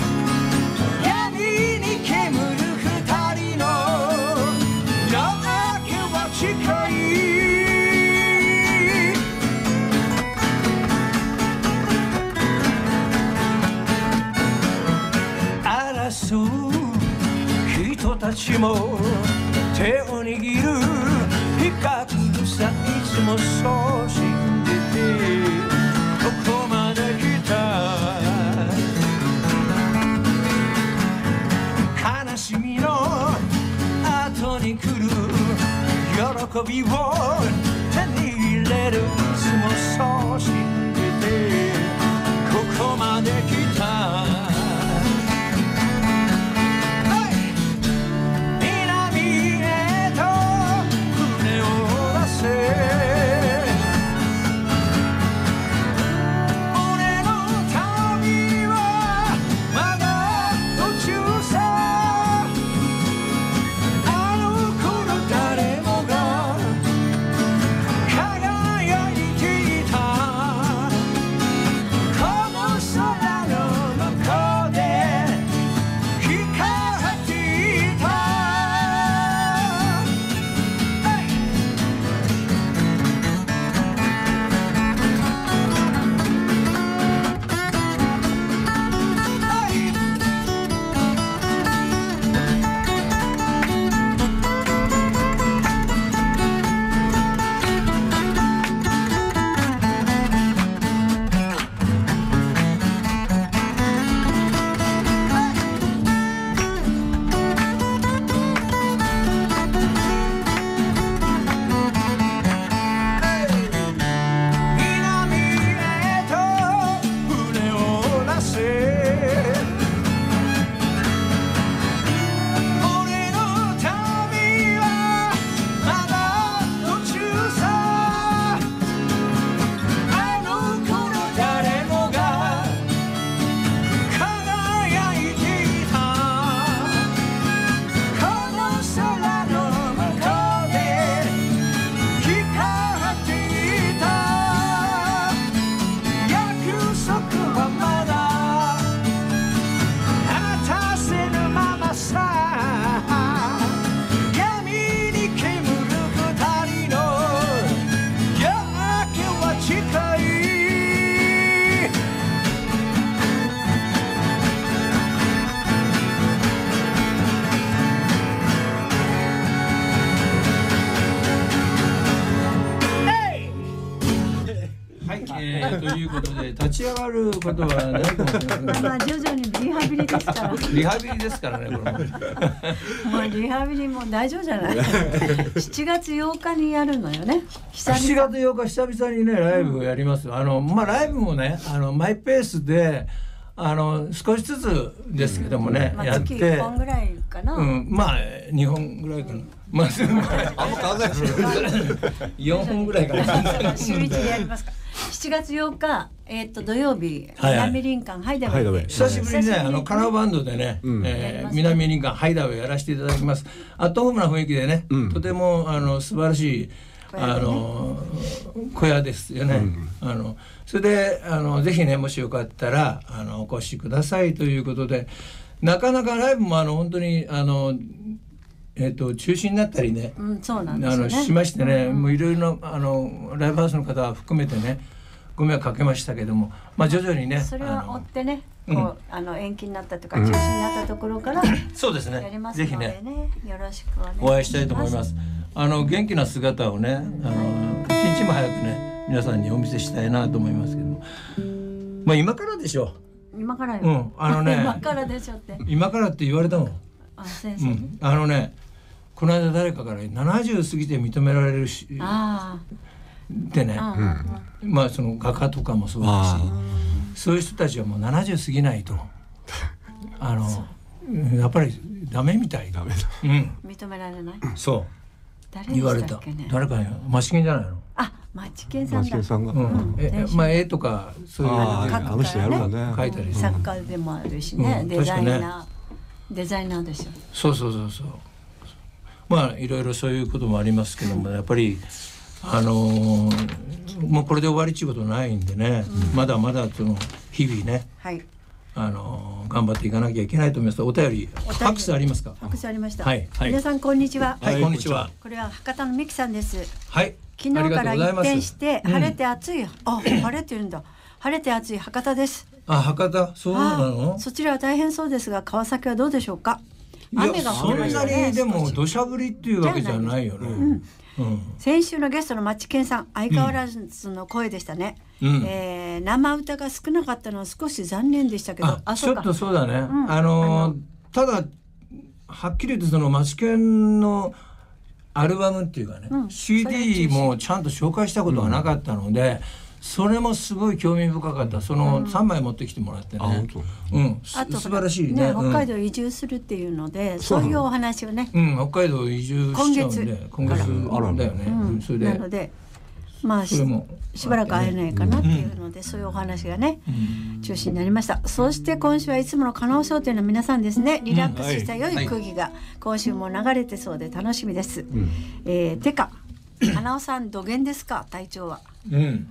[SPEAKER 1] 闇に煙る二人の夜明けは近い。人たちも手を握るかくさいつもそう信じてここまで来た悲しみの後に来る喜びを手に入れるいつもそう信じてここまで来た立ち上がることはないかもしれません。
[SPEAKER 3] まあ徐々にリハビリですから。
[SPEAKER 1] リハビリですからねこれも。
[SPEAKER 3] もうリハビリも大丈夫じゃない。しちがつようかにやるのよね。
[SPEAKER 1] しちがつようか久々にねライブをやります。うん、あのまあライブもねあのマイペースで。あの少しずつですけどもね、うん、やって、
[SPEAKER 3] まあ、月いっぽんぐらいかな、
[SPEAKER 1] うん、まあにほんぐらいかな、まあ、
[SPEAKER 2] あんま変わんないです
[SPEAKER 1] よんほんぐらいかな
[SPEAKER 3] 週一でやりますかしちがつようか、えー、っと土曜日、はいはい、南林間ハイダウェイ
[SPEAKER 1] 久しぶりにねあのカラオバンドでね、うんえー、南林間ハイダウェイやらせていただきます。アットホームな雰囲気でね、うん、とてもあの素晴らしいあの小屋ですよね、うん、あのそれであのぜひねもしよかったらあのお越しくださいということでなかなかライブもあの本当にあの、えー、と中止になったりね、
[SPEAKER 3] うん、そうなんですよね、
[SPEAKER 1] あのしましてね、うん、もういろいろなあのライブハウスの方は含めてねご迷惑かけましたけども、まあ、徐々にね
[SPEAKER 3] それは追ってねこう、うん、あの延期になったとか中止になったところから、うん、
[SPEAKER 1] そうですね
[SPEAKER 3] やりますのでね、ぜひねよろしくお願いします。
[SPEAKER 1] お会いしたいと思います。あの元気な姿をね、あの一日も早くね皆さんにお見せしたいなと思いますけども、まあ今からでしょ
[SPEAKER 3] う。今からよ。
[SPEAKER 1] うん、あのね
[SPEAKER 3] 今からでしょって。
[SPEAKER 1] 今からって言われたもん。
[SPEAKER 3] あ、先生に、うん、
[SPEAKER 1] あのねこの間誰かからななじゅう過ぎて認められるし、
[SPEAKER 3] あ
[SPEAKER 1] でね、うん、まあその画家とかもそうだし、そういう人たちはもうななじゅう過ぎないとあのやっぱりダメみたい。
[SPEAKER 2] ダメだ。
[SPEAKER 1] うん。
[SPEAKER 3] 認められない。
[SPEAKER 1] そう。
[SPEAKER 3] 誰でしたっけね。
[SPEAKER 1] 言われた。誰かにマチケンじゃないの。
[SPEAKER 3] あ、マチケンさんだ。マチケン
[SPEAKER 2] さんが。
[SPEAKER 1] うん。え、まあ絵とかそういう
[SPEAKER 2] あの人やるんだね。
[SPEAKER 1] 書いたり。
[SPEAKER 3] 作家でもあるしね。デザイナー。デザイナーでしょ。
[SPEAKER 1] そうそうそうそう。まあいろいろそういうこともありますけどもやっぱりあのもうこれで終わりっちゅうことないんでね。まだまだその日々ね。
[SPEAKER 3] はい。
[SPEAKER 1] あの頑張っていかなきゃいけないと思います。お便り、ファックスありますか？
[SPEAKER 3] ファックスありました。
[SPEAKER 1] はい、はい、
[SPEAKER 3] 皆さんこんにちは。
[SPEAKER 1] はい、こんにちは。
[SPEAKER 3] これは博多のミキさんです。
[SPEAKER 1] はい。
[SPEAKER 3] 昨日から一転して晴れて暑い、うん、あ、晴れてるんだ。晴れて暑い博多です。
[SPEAKER 1] あ、博多、そうなの？
[SPEAKER 3] そちらは大変そうですが、川崎はどうでしょうか？ 雨が降りましたね。
[SPEAKER 1] そんなにでも土砂降りっていうわけじゃないよね。うん
[SPEAKER 3] うん、先週のゲストのマチケンさん、相変わらずの声でしたね。うん、えー、生歌が少なかったのは少し残念でしたけど、
[SPEAKER 1] あ
[SPEAKER 3] あ
[SPEAKER 1] ちょっとそうだね。うん、あのー、あのただはっきり言ってそのマチケンのアルバムっていうかね、うん、シーディー もちゃんと紹介したことがなかったので、うん、それもすごい興味深かった。そのさんまい持ってきてもらってね、うん、あと素晴らしいね。
[SPEAKER 3] 北海道移住するっていうので、うん、そういうお話をね、
[SPEAKER 1] うん、北海道移住しちゃうんで今月だよね、うん、それで
[SPEAKER 3] なのでまあしばらく会えないかなっていうので、うん、そういうお話がね、うん、中心になりました。そして今週はいつもの加納商店の皆さんですね。リラックスした良い空気が今週も流れてそうで楽しみです、うん、えー、てか加納さんどげんですか体調は。
[SPEAKER 1] うん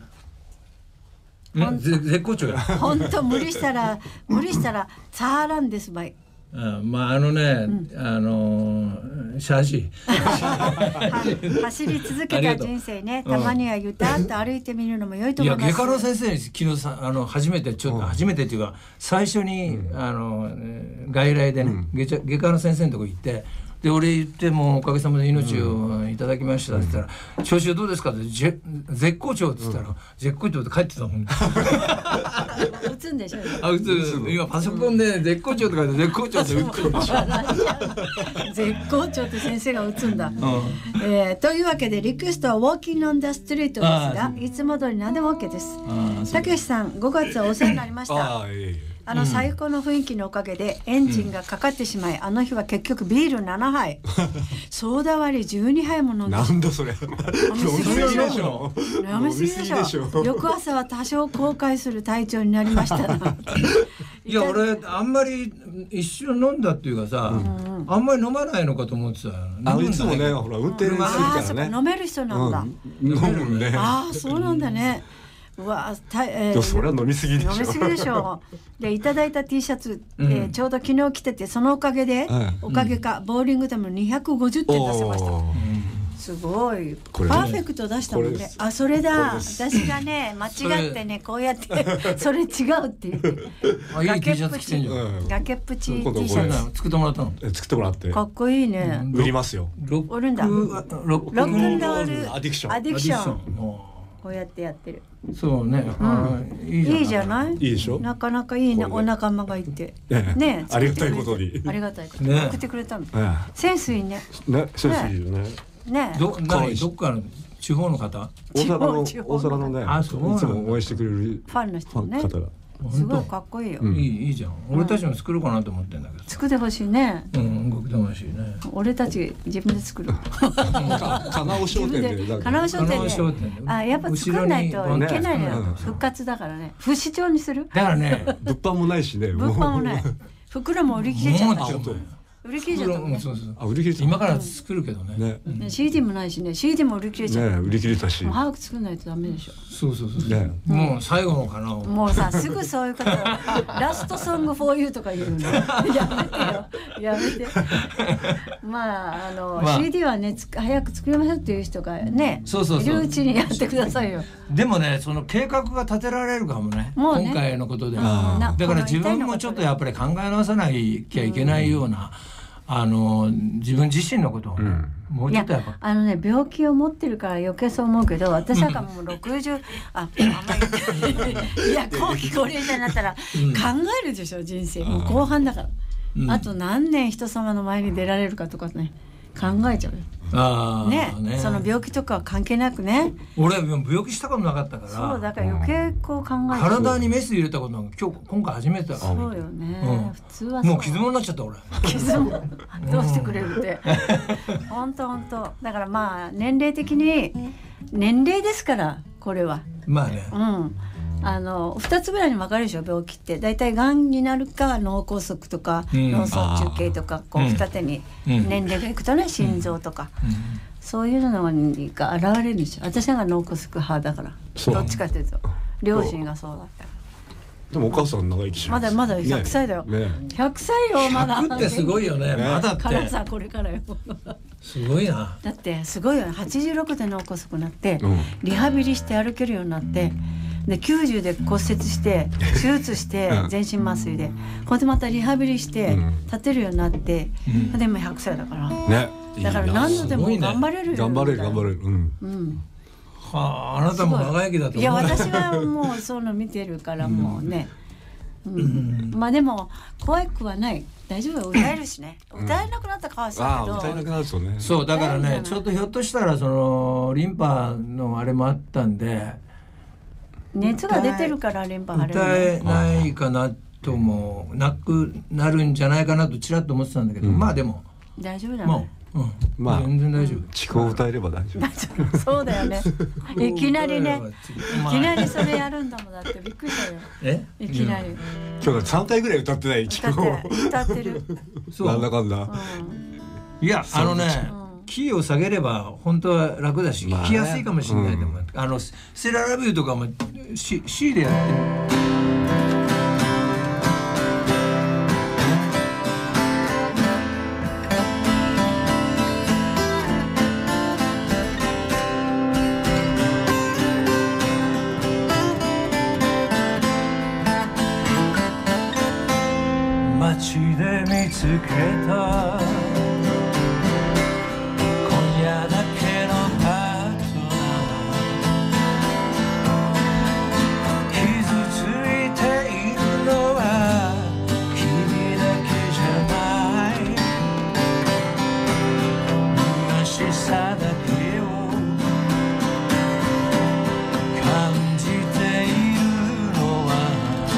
[SPEAKER 1] 絶好調や。
[SPEAKER 3] 本当無理したら無理したらサーランですばい。
[SPEAKER 1] あまああのね、うん、あのー、シャーシ
[SPEAKER 3] ー走り続けた人生ね、たまにはゆたっと歩いてみるのも良いと思います。
[SPEAKER 1] いや外科の先生に昨日さあの初めてちょっと、うん、初めてっていうか最初に、うん、あの外来でね、うん、外, 外科の先生のとこ行って。で俺言ってもおかげさまで命をいただきましたって言ったら、うん、調子はどうですかって絶好調って言ったら、うん、絶好調って帰ってたもん。
[SPEAKER 3] 打つんでしょ。
[SPEAKER 1] あ打つ今パソコンで絶好調って書いて絶好調って打ってるでしょ。
[SPEAKER 3] 絶好調って先生が打つんだ、うん、えー、というわけでリクエストは Walking on the Street ですが、いつも通り何でも OK です。たけしさんごがつはお世話になりました。ああの最高の雰囲気のおかげでエンジンがかかってしまい、うん、あの日は結局ビールななはいソーダ割りじゅうにはいも飲んで、
[SPEAKER 2] なんだそれ
[SPEAKER 3] 飲みすぎでしょ飲みすぎでしょ。翌朝は多少後悔する体調になりましたな。
[SPEAKER 1] いや俺あんまり一緒に飲んだっていうかさ、うん、あんまり飲まないのかと思ってた。
[SPEAKER 2] あいつもねほら運転するからね、
[SPEAKER 3] 飲める人なんだ、
[SPEAKER 2] うん、飲むね。
[SPEAKER 3] ああそうなんだね。うわた、
[SPEAKER 2] えー、それは飲みすぎでしょ。
[SPEAKER 3] 飲みすぎでしょう。でいただいた T シャツ、うん、えー、ちょうど昨日着ててそのおかげで、はい、おかげか、うん、ボーリングでもにひゃくごじゅってん出せました。すごい、ね、パーフェクト出したもんね。あそれだ私がね間違ってねこうやってそれ違うって言って崖っぷち崖っぷち T シャツ
[SPEAKER 1] 作ってもらったの。
[SPEAKER 2] 作ってもらって
[SPEAKER 3] かっこいいね、
[SPEAKER 2] うん、売りますよ。
[SPEAKER 3] 売るんだ。ロックンロール
[SPEAKER 2] アディクション
[SPEAKER 3] アディクションこうやってやってる。
[SPEAKER 1] そうね、うん、
[SPEAKER 3] いいじゃない。い
[SPEAKER 2] いでしょ。
[SPEAKER 3] なかなかいいね、お仲間がいてね、
[SPEAKER 2] ありがたいことに
[SPEAKER 3] ありがたいことに送ってくれたの。センスいいね。
[SPEAKER 2] ね、センスいいよね。
[SPEAKER 3] ね、
[SPEAKER 1] ど何どっかの地方の方？
[SPEAKER 2] 大阪の大阪のね、あそういつも応援してくれる
[SPEAKER 3] ファンの人ね。方がすごいかっこいいよ。
[SPEAKER 1] いいいいじゃん。俺たちも作ろうかなと思ってんだけど。
[SPEAKER 3] 作ってほしいね。
[SPEAKER 1] うん、動き魂ね。
[SPEAKER 3] 俺たち自分で作る。
[SPEAKER 2] かなお商店で。
[SPEAKER 3] かなお商店で。あ、やっぱ作んないといけないのよ。復活だからね。不死鳥にする。
[SPEAKER 1] だからね、
[SPEAKER 2] 物販もないしね。
[SPEAKER 3] 物販もない。袋も売り切れちゃった。売り切れちゃったね。
[SPEAKER 1] あ、売り切れちゃった。今から作るけどね。
[SPEAKER 3] ね、シーディー もないしね。シーディー も売り切れちゃった。
[SPEAKER 2] ね、売り切れたし。
[SPEAKER 3] 早く作んないとダメでしょ。
[SPEAKER 1] そうそうそう。ね、もう最後のかな。
[SPEAKER 3] もうさ、すぐそういう方、ラストソング フォーユー とか言うの。やめてよ。やめて。まああの シーディー はね、早く作りましょうっていう人がね、
[SPEAKER 1] そうそうそう。
[SPEAKER 3] いるうちにやってくださいよ。
[SPEAKER 1] でもね、その計画が立てられるかもね。今回のことで。だから自分もちょっとやっぱり考え直さなきゃいけないような。あの自分自身のことを、うん、もうちょっとやっぱ
[SPEAKER 3] あのね病気を持ってるから余計そう思うけど、私なんかもうろくじゅうああんまりいや後期高齢者になったら考えるでしょ、人生もう後半だから、うん、あと何年人様の前に出られるかとかね考えちゃうよ。
[SPEAKER 1] あ
[SPEAKER 3] ね、ね、その病気とかは関係なくね。
[SPEAKER 1] 俺は病気したことなかったから。
[SPEAKER 3] そうだから余計こう考えて、
[SPEAKER 1] 体にメス入れたことなんか今日今回初めてだから。
[SPEAKER 3] そうよね、うん、普通は
[SPEAKER 1] そうもう傷もになっちゃった俺。
[SPEAKER 3] 傷もどうしてくれるって本当本当だからまあ年齢的に年齢ですからこれは
[SPEAKER 1] まあね、
[SPEAKER 3] うん、あのふたつぐらいに分かるでしょ病気って。だいたいがんになるか脳梗塞とか、うん、脳卒中系とかこう二手に年齢がいくとね、うん、心臓とか、うん、そういうのが現れるんですよ。私が脳梗塞派だからどっちかというと両親がそうだった。
[SPEAKER 2] でもお母さん長生きし
[SPEAKER 3] まだまだひゃくさいだよ、ねね、ひゃくさいよまだ。
[SPEAKER 1] ひゃくってすごいよね。まだって
[SPEAKER 3] からさこれからよ
[SPEAKER 1] すごいな。
[SPEAKER 3] だってすごいよね。はちじゅうろくで脳梗塞になって、うん、リハビリして歩けるようになってできゅうじゅうで骨折して手術して全身麻酔で、ほんでまたリハビリして立てるようになって、うん、でもひゃくさいだからね、だから何度でも頑張れるよ、
[SPEAKER 2] 頑張れる頑張れる、うんうん、
[SPEAKER 1] はあ、あなたも長生きだと思う。
[SPEAKER 3] いや私はもうそういうの見てるからもうね、うんうん、まあでも怖くはない、大丈夫、歌えるしね、うん、歌えなくなったらかわいそうだけど、
[SPEAKER 2] あ歌えなくなるとね、
[SPEAKER 1] そうだからね、ちょっとひょっとしたらそのリンパのあれもあったんで
[SPEAKER 3] 熱が出てるからリンパ腫れる、
[SPEAKER 1] 歌えないかなともなくなるんじゃないかなとちらっと思ってたんだけど、うん、まあでも
[SPEAKER 3] 大丈夫だね、
[SPEAKER 1] うん、まあ全然大丈夫、
[SPEAKER 2] 地高を歌えれば大丈
[SPEAKER 3] 夫そうだよねいきなりねいきなりそれやるんだもん、だってびっくりしたよ、えいきなり、うん、
[SPEAKER 2] 今日さんかいぐらい歌ってない、地高を
[SPEAKER 3] 歌ってる
[SPEAKER 2] そうなんだかんだ、うん、
[SPEAKER 1] いやあのね、うん、キーを下げれば本当は楽だし、まあね、聞きやすいかもしれないと思う、うん、あのステララビューとかも C, C でやってる。街で見つけた今夜だけのパートナー、傷ついているのは君だけじゃない、虚しさだけを感じているのは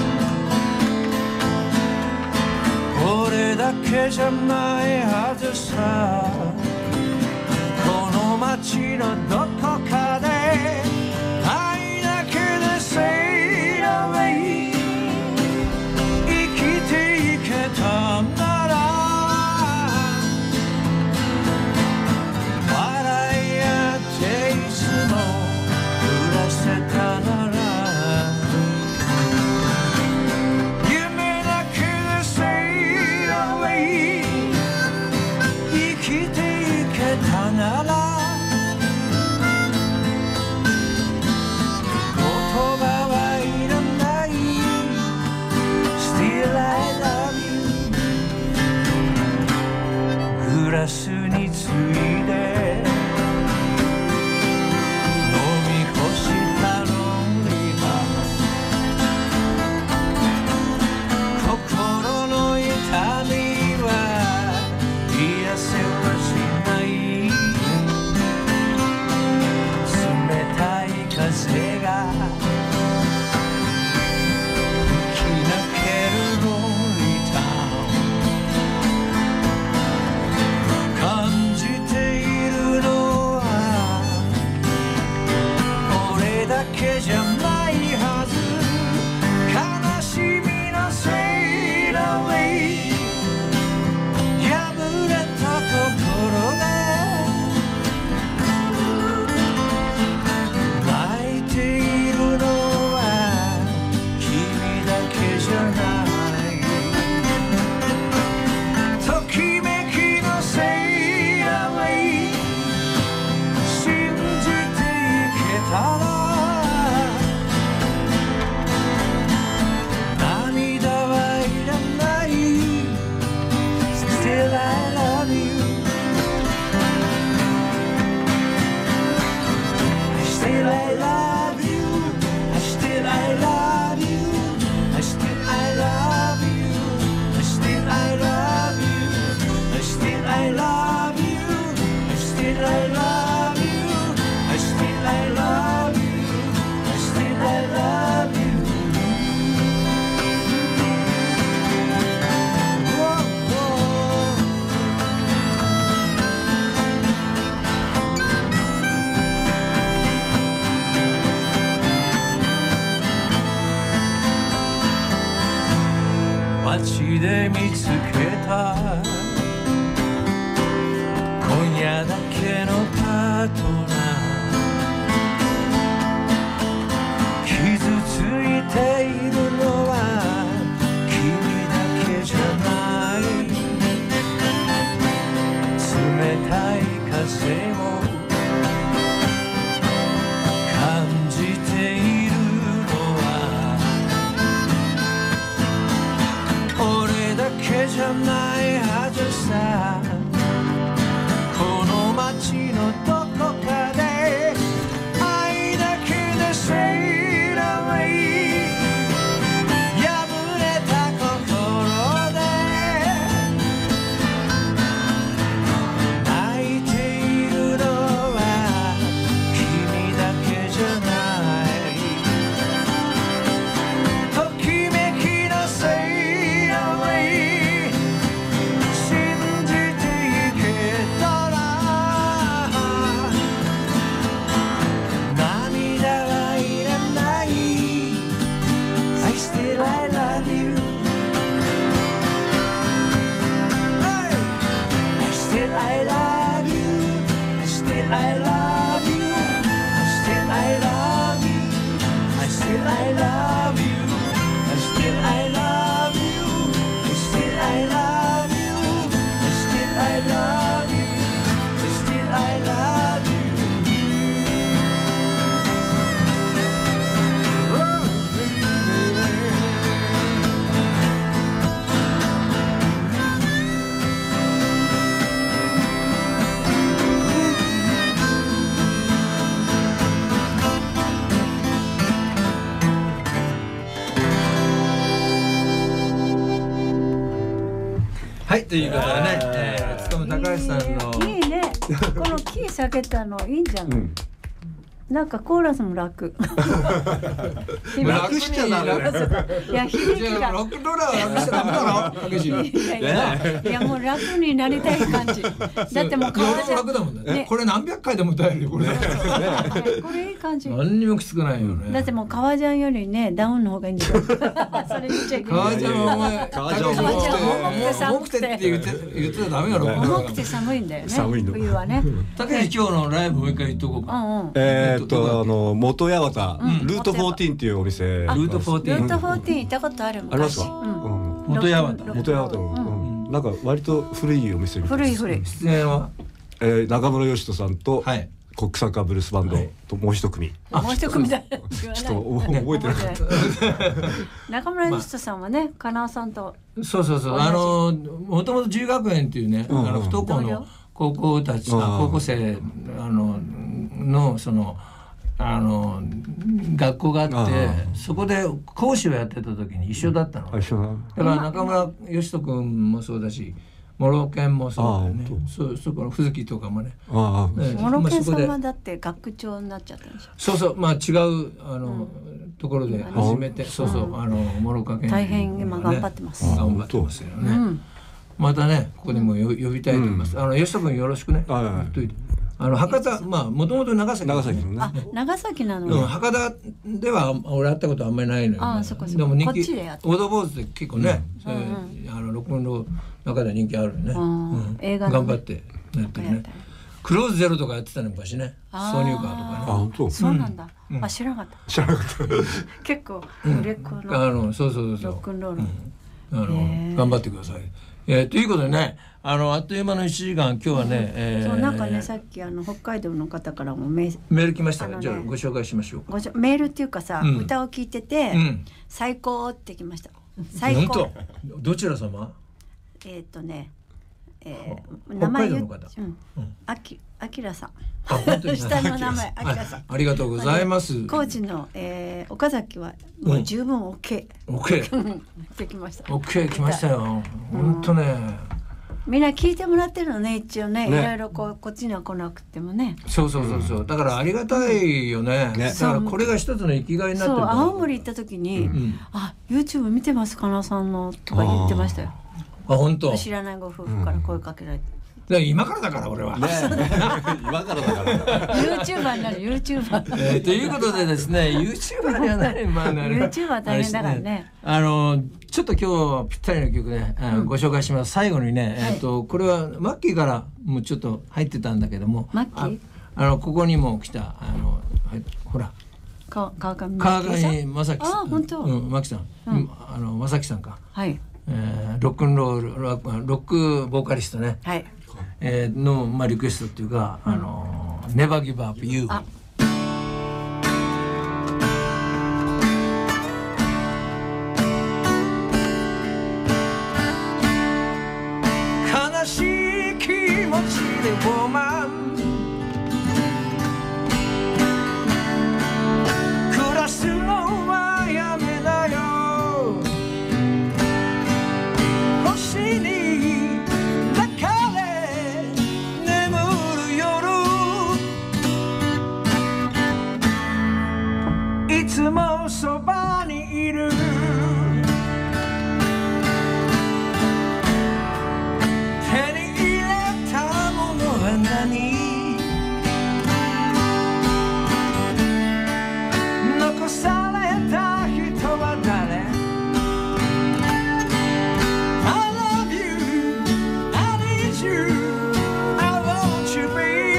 [SPEAKER 1] 俺だけじゃないはずさ、この街のどこかで愛だけで Say away 生きていけたなら、笑い合っていつも暮らせたなら、なら言葉はいらない Still I love you グラスについで飲み干したロンリーハー、心の痛みは癒せはしない、風が吹き抜けるロンリータウン、感じているのは俺だけじゃないはず、悲しみのせいだウェイ、破れた心が街で見つけた今夜だけのパートナー、傷ついているのは君だけじゃない、冷たい風も感じているのないはずさこの街のどこかで愛だけで Sail away 破れた心で泣いているのは君だけじゃないときめきの Sail away 信じていけたら涙はいらない I still I love you Hey! I still I love you I still I love you I still I love you I still I love you I still I love you I still I love you I still I love you I still I love you Oh, baby. はいということでね、えー、つとむ高橋さんの
[SPEAKER 3] いいね。このキー下げたのいいんじゃない。うんなんかコーラスも楽。
[SPEAKER 2] 楽しちゃダメ。
[SPEAKER 3] いや響きが。
[SPEAKER 1] ロックンローラーは楽しちゃダメだろ。激しい。
[SPEAKER 3] いやいやいやもう楽になりたい感じ。だってもう
[SPEAKER 1] 顔も楽だもんね。これ何百回でも歌えるよこれ。
[SPEAKER 3] これいい感じ。
[SPEAKER 1] 何にもきつくないよね。
[SPEAKER 3] だってもう革ジャンよりねダウンの方がいいんだよ。それ言っちゃいけない。
[SPEAKER 1] 革ジャンはお前
[SPEAKER 2] 革ジャン
[SPEAKER 3] 重くて寒くて
[SPEAKER 1] って言って言ってたらダメやろ。
[SPEAKER 3] 重くて寒いんだよね。
[SPEAKER 2] 寒いの。
[SPEAKER 3] 冬はね。
[SPEAKER 1] たけし今日のライブもう一回言っとこうか。
[SPEAKER 3] うんうん。
[SPEAKER 2] えーっとあの元八幡ルートじゅうよんっていうお店。ル
[SPEAKER 1] ートじゅうよん。
[SPEAKER 3] ルートじゅうよん行ったことあるもん。
[SPEAKER 2] ありますか。
[SPEAKER 1] 元八幡。
[SPEAKER 2] 元八幡。なんか割と古いお店みたい。
[SPEAKER 3] 古い古い。
[SPEAKER 1] 出演は
[SPEAKER 2] 中村義人さんと国産ブルースバンドともう一組。
[SPEAKER 3] もう一組だ。
[SPEAKER 2] ちょっと覚えてなかった。
[SPEAKER 3] 中村義人さんはね、金尾さんと。
[SPEAKER 1] そうそうそう。あのもともと自由学園っていうね、あの不登校の高校たち高校生あののその。あの学校があってそこで講師をやってた時に一緒だったの、うん、だから中村義人君もそうだしモロケンもそうだよねそそこの藤木とかもね
[SPEAKER 3] モロケンさんはだって学長になっちゃったんでしょ
[SPEAKER 1] そうそうまあ違うあの、うん、ところで始めて、うん、そうそうあのモロカケン、ね、
[SPEAKER 3] 大変今頑張ってます
[SPEAKER 1] 頑張ってますよね、うん、またねここにもよ呼びたいと思います、うん、あの義人君よろしくね、はいはい、あの博多まあもともと長崎
[SPEAKER 2] 長崎のね
[SPEAKER 3] あ長崎なのね、
[SPEAKER 1] うん、博多では俺会ったことあんまりないのよ、ね、
[SPEAKER 3] あそこそこ
[SPEAKER 1] でも人気
[SPEAKER 3] こっちでやって
[SPEAKER 1] オードボーズって結構ね、うんうん、あのロックンロールの中で人気あるね、うんうん、
[SPEAKER 3] 映画の、ね、
[SPEAKER 1] 頑張ってやってるねクローズゼロとかやってたの昔ね挿入歌とかね
[SPEAKER 2] あ本当
[SPEAKER 3] そうなんだ、うん、あ知らなかった
[SPEAKER 2] 知らなかった
[SPEAKER 3] 結構売れっ子の、うん、
[SPEAKER 1] あのそうそうそう
[SPEAKER 3] ロックンロール、
[SPEAKER 1] うん、あの頑張ってくださいえー、ということでねあのあっという間のいちじかん今日はね、うん
[SPEAKER 3] えー、そうなんかねさっきあの北海道の方からもメール
[SPEAKER 1] メール来ましたね、じゃあご紹介しましょう
[SPEAKER 3] ごしょメールっていうかさ、うん、歌を聞いてて、うん、最高ってきました最高
[SPEAKER 1] 本当どちら様
[SPEAKER 3] えっ、ー、とね、え
[SPEAKER 1] ー、名前言う
[SPEAKER 3] あきあきらさん
[SPEAKER 1] あ本当に
[SPEAKER 3] 下の名前あきらさん
[SPEAKER 1] ありがとうございます
[SPEAKER 3] 高知の、えー、岡崎はもう十分 OK、
[SPEAKER 1] うん、OK
[SPEAKER 3] できました
[SPEAKER 1] OK 来ましたよ本当ね
[SPEAKER 3] みんな聞いてもらってるのね一応 ね, ねいろいろこうこっちには来なくてもね
[SPEAKER 1] そうそうそうそう、うん、だからありがたいよ ね, ねだからこれが一つの生きがいになってる
[SPEAKER 3] そう青森行った時に、うん、あ YouTube 見てますかなさんのとか言ってましたよ
[SPEAKER 1] あ本当
[SPEAKER 3] 知らないご夫婦から声かけられて、
[SPEAKER 1] うん、今からだから俺は、ね、
[SPEAKER 2] 今からだから
[SPEAKER 3] YouTuber になる YouTuber、
[SPEAKER 1] えー、ということでですね YouTuber にはない、まあね、
[SPEAKER 3] YouTuber 大変だからね
[SPEAKER 1] あのちょっと今日ぴったりの曲ね、うん、ご紹介します。最後にね、はい、えっとこれはマッキーからもうちょっと入ってたんだけども、
[SPEAKER 3] マッキー？
[SPEAKER 1] あ、あのここにも来たあの、はい、ほら
[SPEAKER 3] 川上
[SPEAKER 1] 川上正樹さん、
[SPEAKER 3] あ本当、
[SPEAKER 1] うん、マキさん、うん、あの正樹さんか、
[SPEAKER 3] はい、
[SPEAKER 1] えー、ロックンロールロックボーカリストね、
[SPEAKER 3] はい、
[SPEAKER 1] えー、のまあリクエストっていうか、うん、あのネバーギブアップユー。 つもそばにいる手に入れたものは何残された人は誰 I love you I need you I want you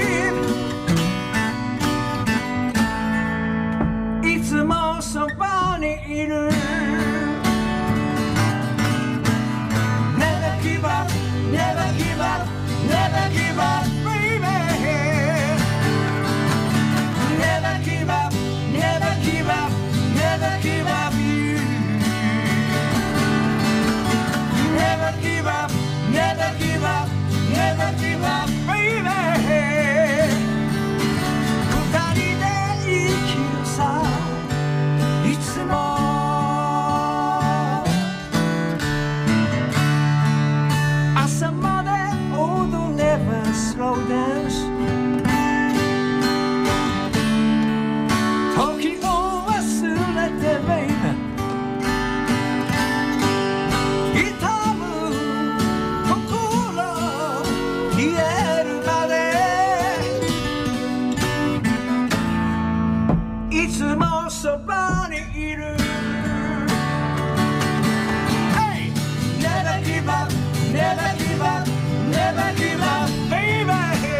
[SPEAKER 1] babe いつもそばにいる Never give up Never give up Never give up baby Never give up Never give up Never give up you Never give up Never give up Never give up baby 二人で生きるさいつも朝まで踊れば slow dance 時を忘れて baby 痛む心消えるまでいつもそばにいる Hey! Never give up Never give up Never give up baby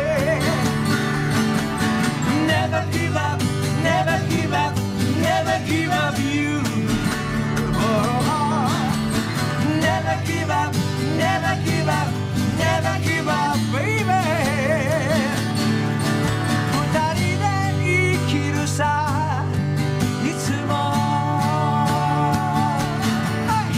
[SPEAKER 1] Never give up Never give up Never give up you oh. Never give up Never give up Never give up baby 二人で生きるさいつも Hey!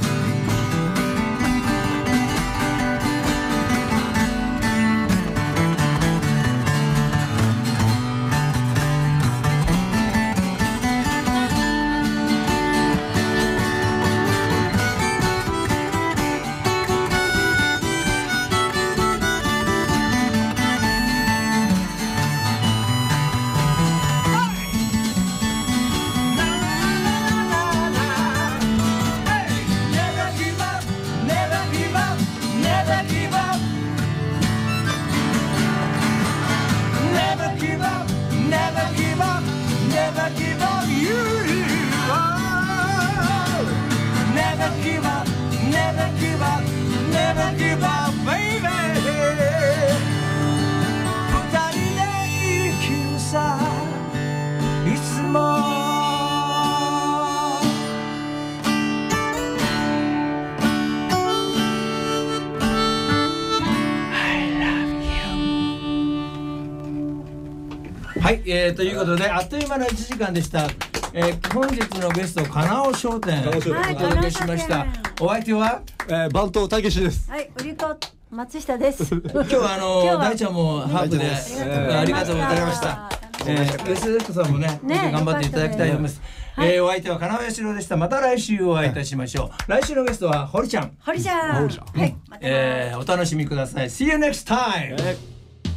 [SPEAKER 1] はい、えー、ということであっという間のいちじかんでした、えー、本日のゲスト金尾商店お届けしました、はい、お相手は、
[SPEAKER 2] えー、番頭たけしです。
[SPEAKER 3] はい、売り子松下です。
[SPEAKER 1] 今日はあの大ちゃんもハーフで、ね、ありがとうございました。えー、エスエックさんもね、ね頑張っていただきたいと思います。はい、えー、お相手は金尾義郎でした。また来週お会いいたしましょう。はい、来週のゲストは堀ちゃん。
[SPEAKER 3] 堀ちゃん。はい、
[SPEAKER 1] えー、お楽しみください。See you next time!、えー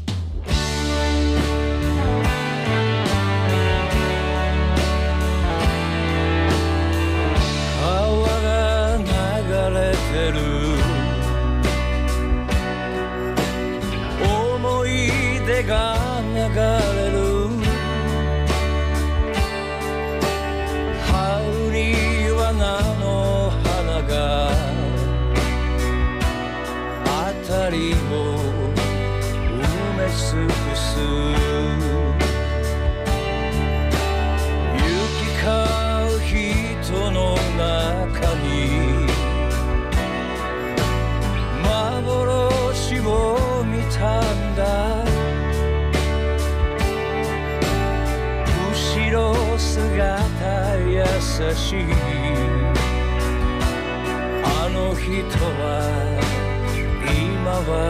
[SPEAKER 5] 思い出が流れる春には菜の花が辺りを埋め尽くす行き交う人の中に幻を見たんだ後ろ姿優しいあの人は今は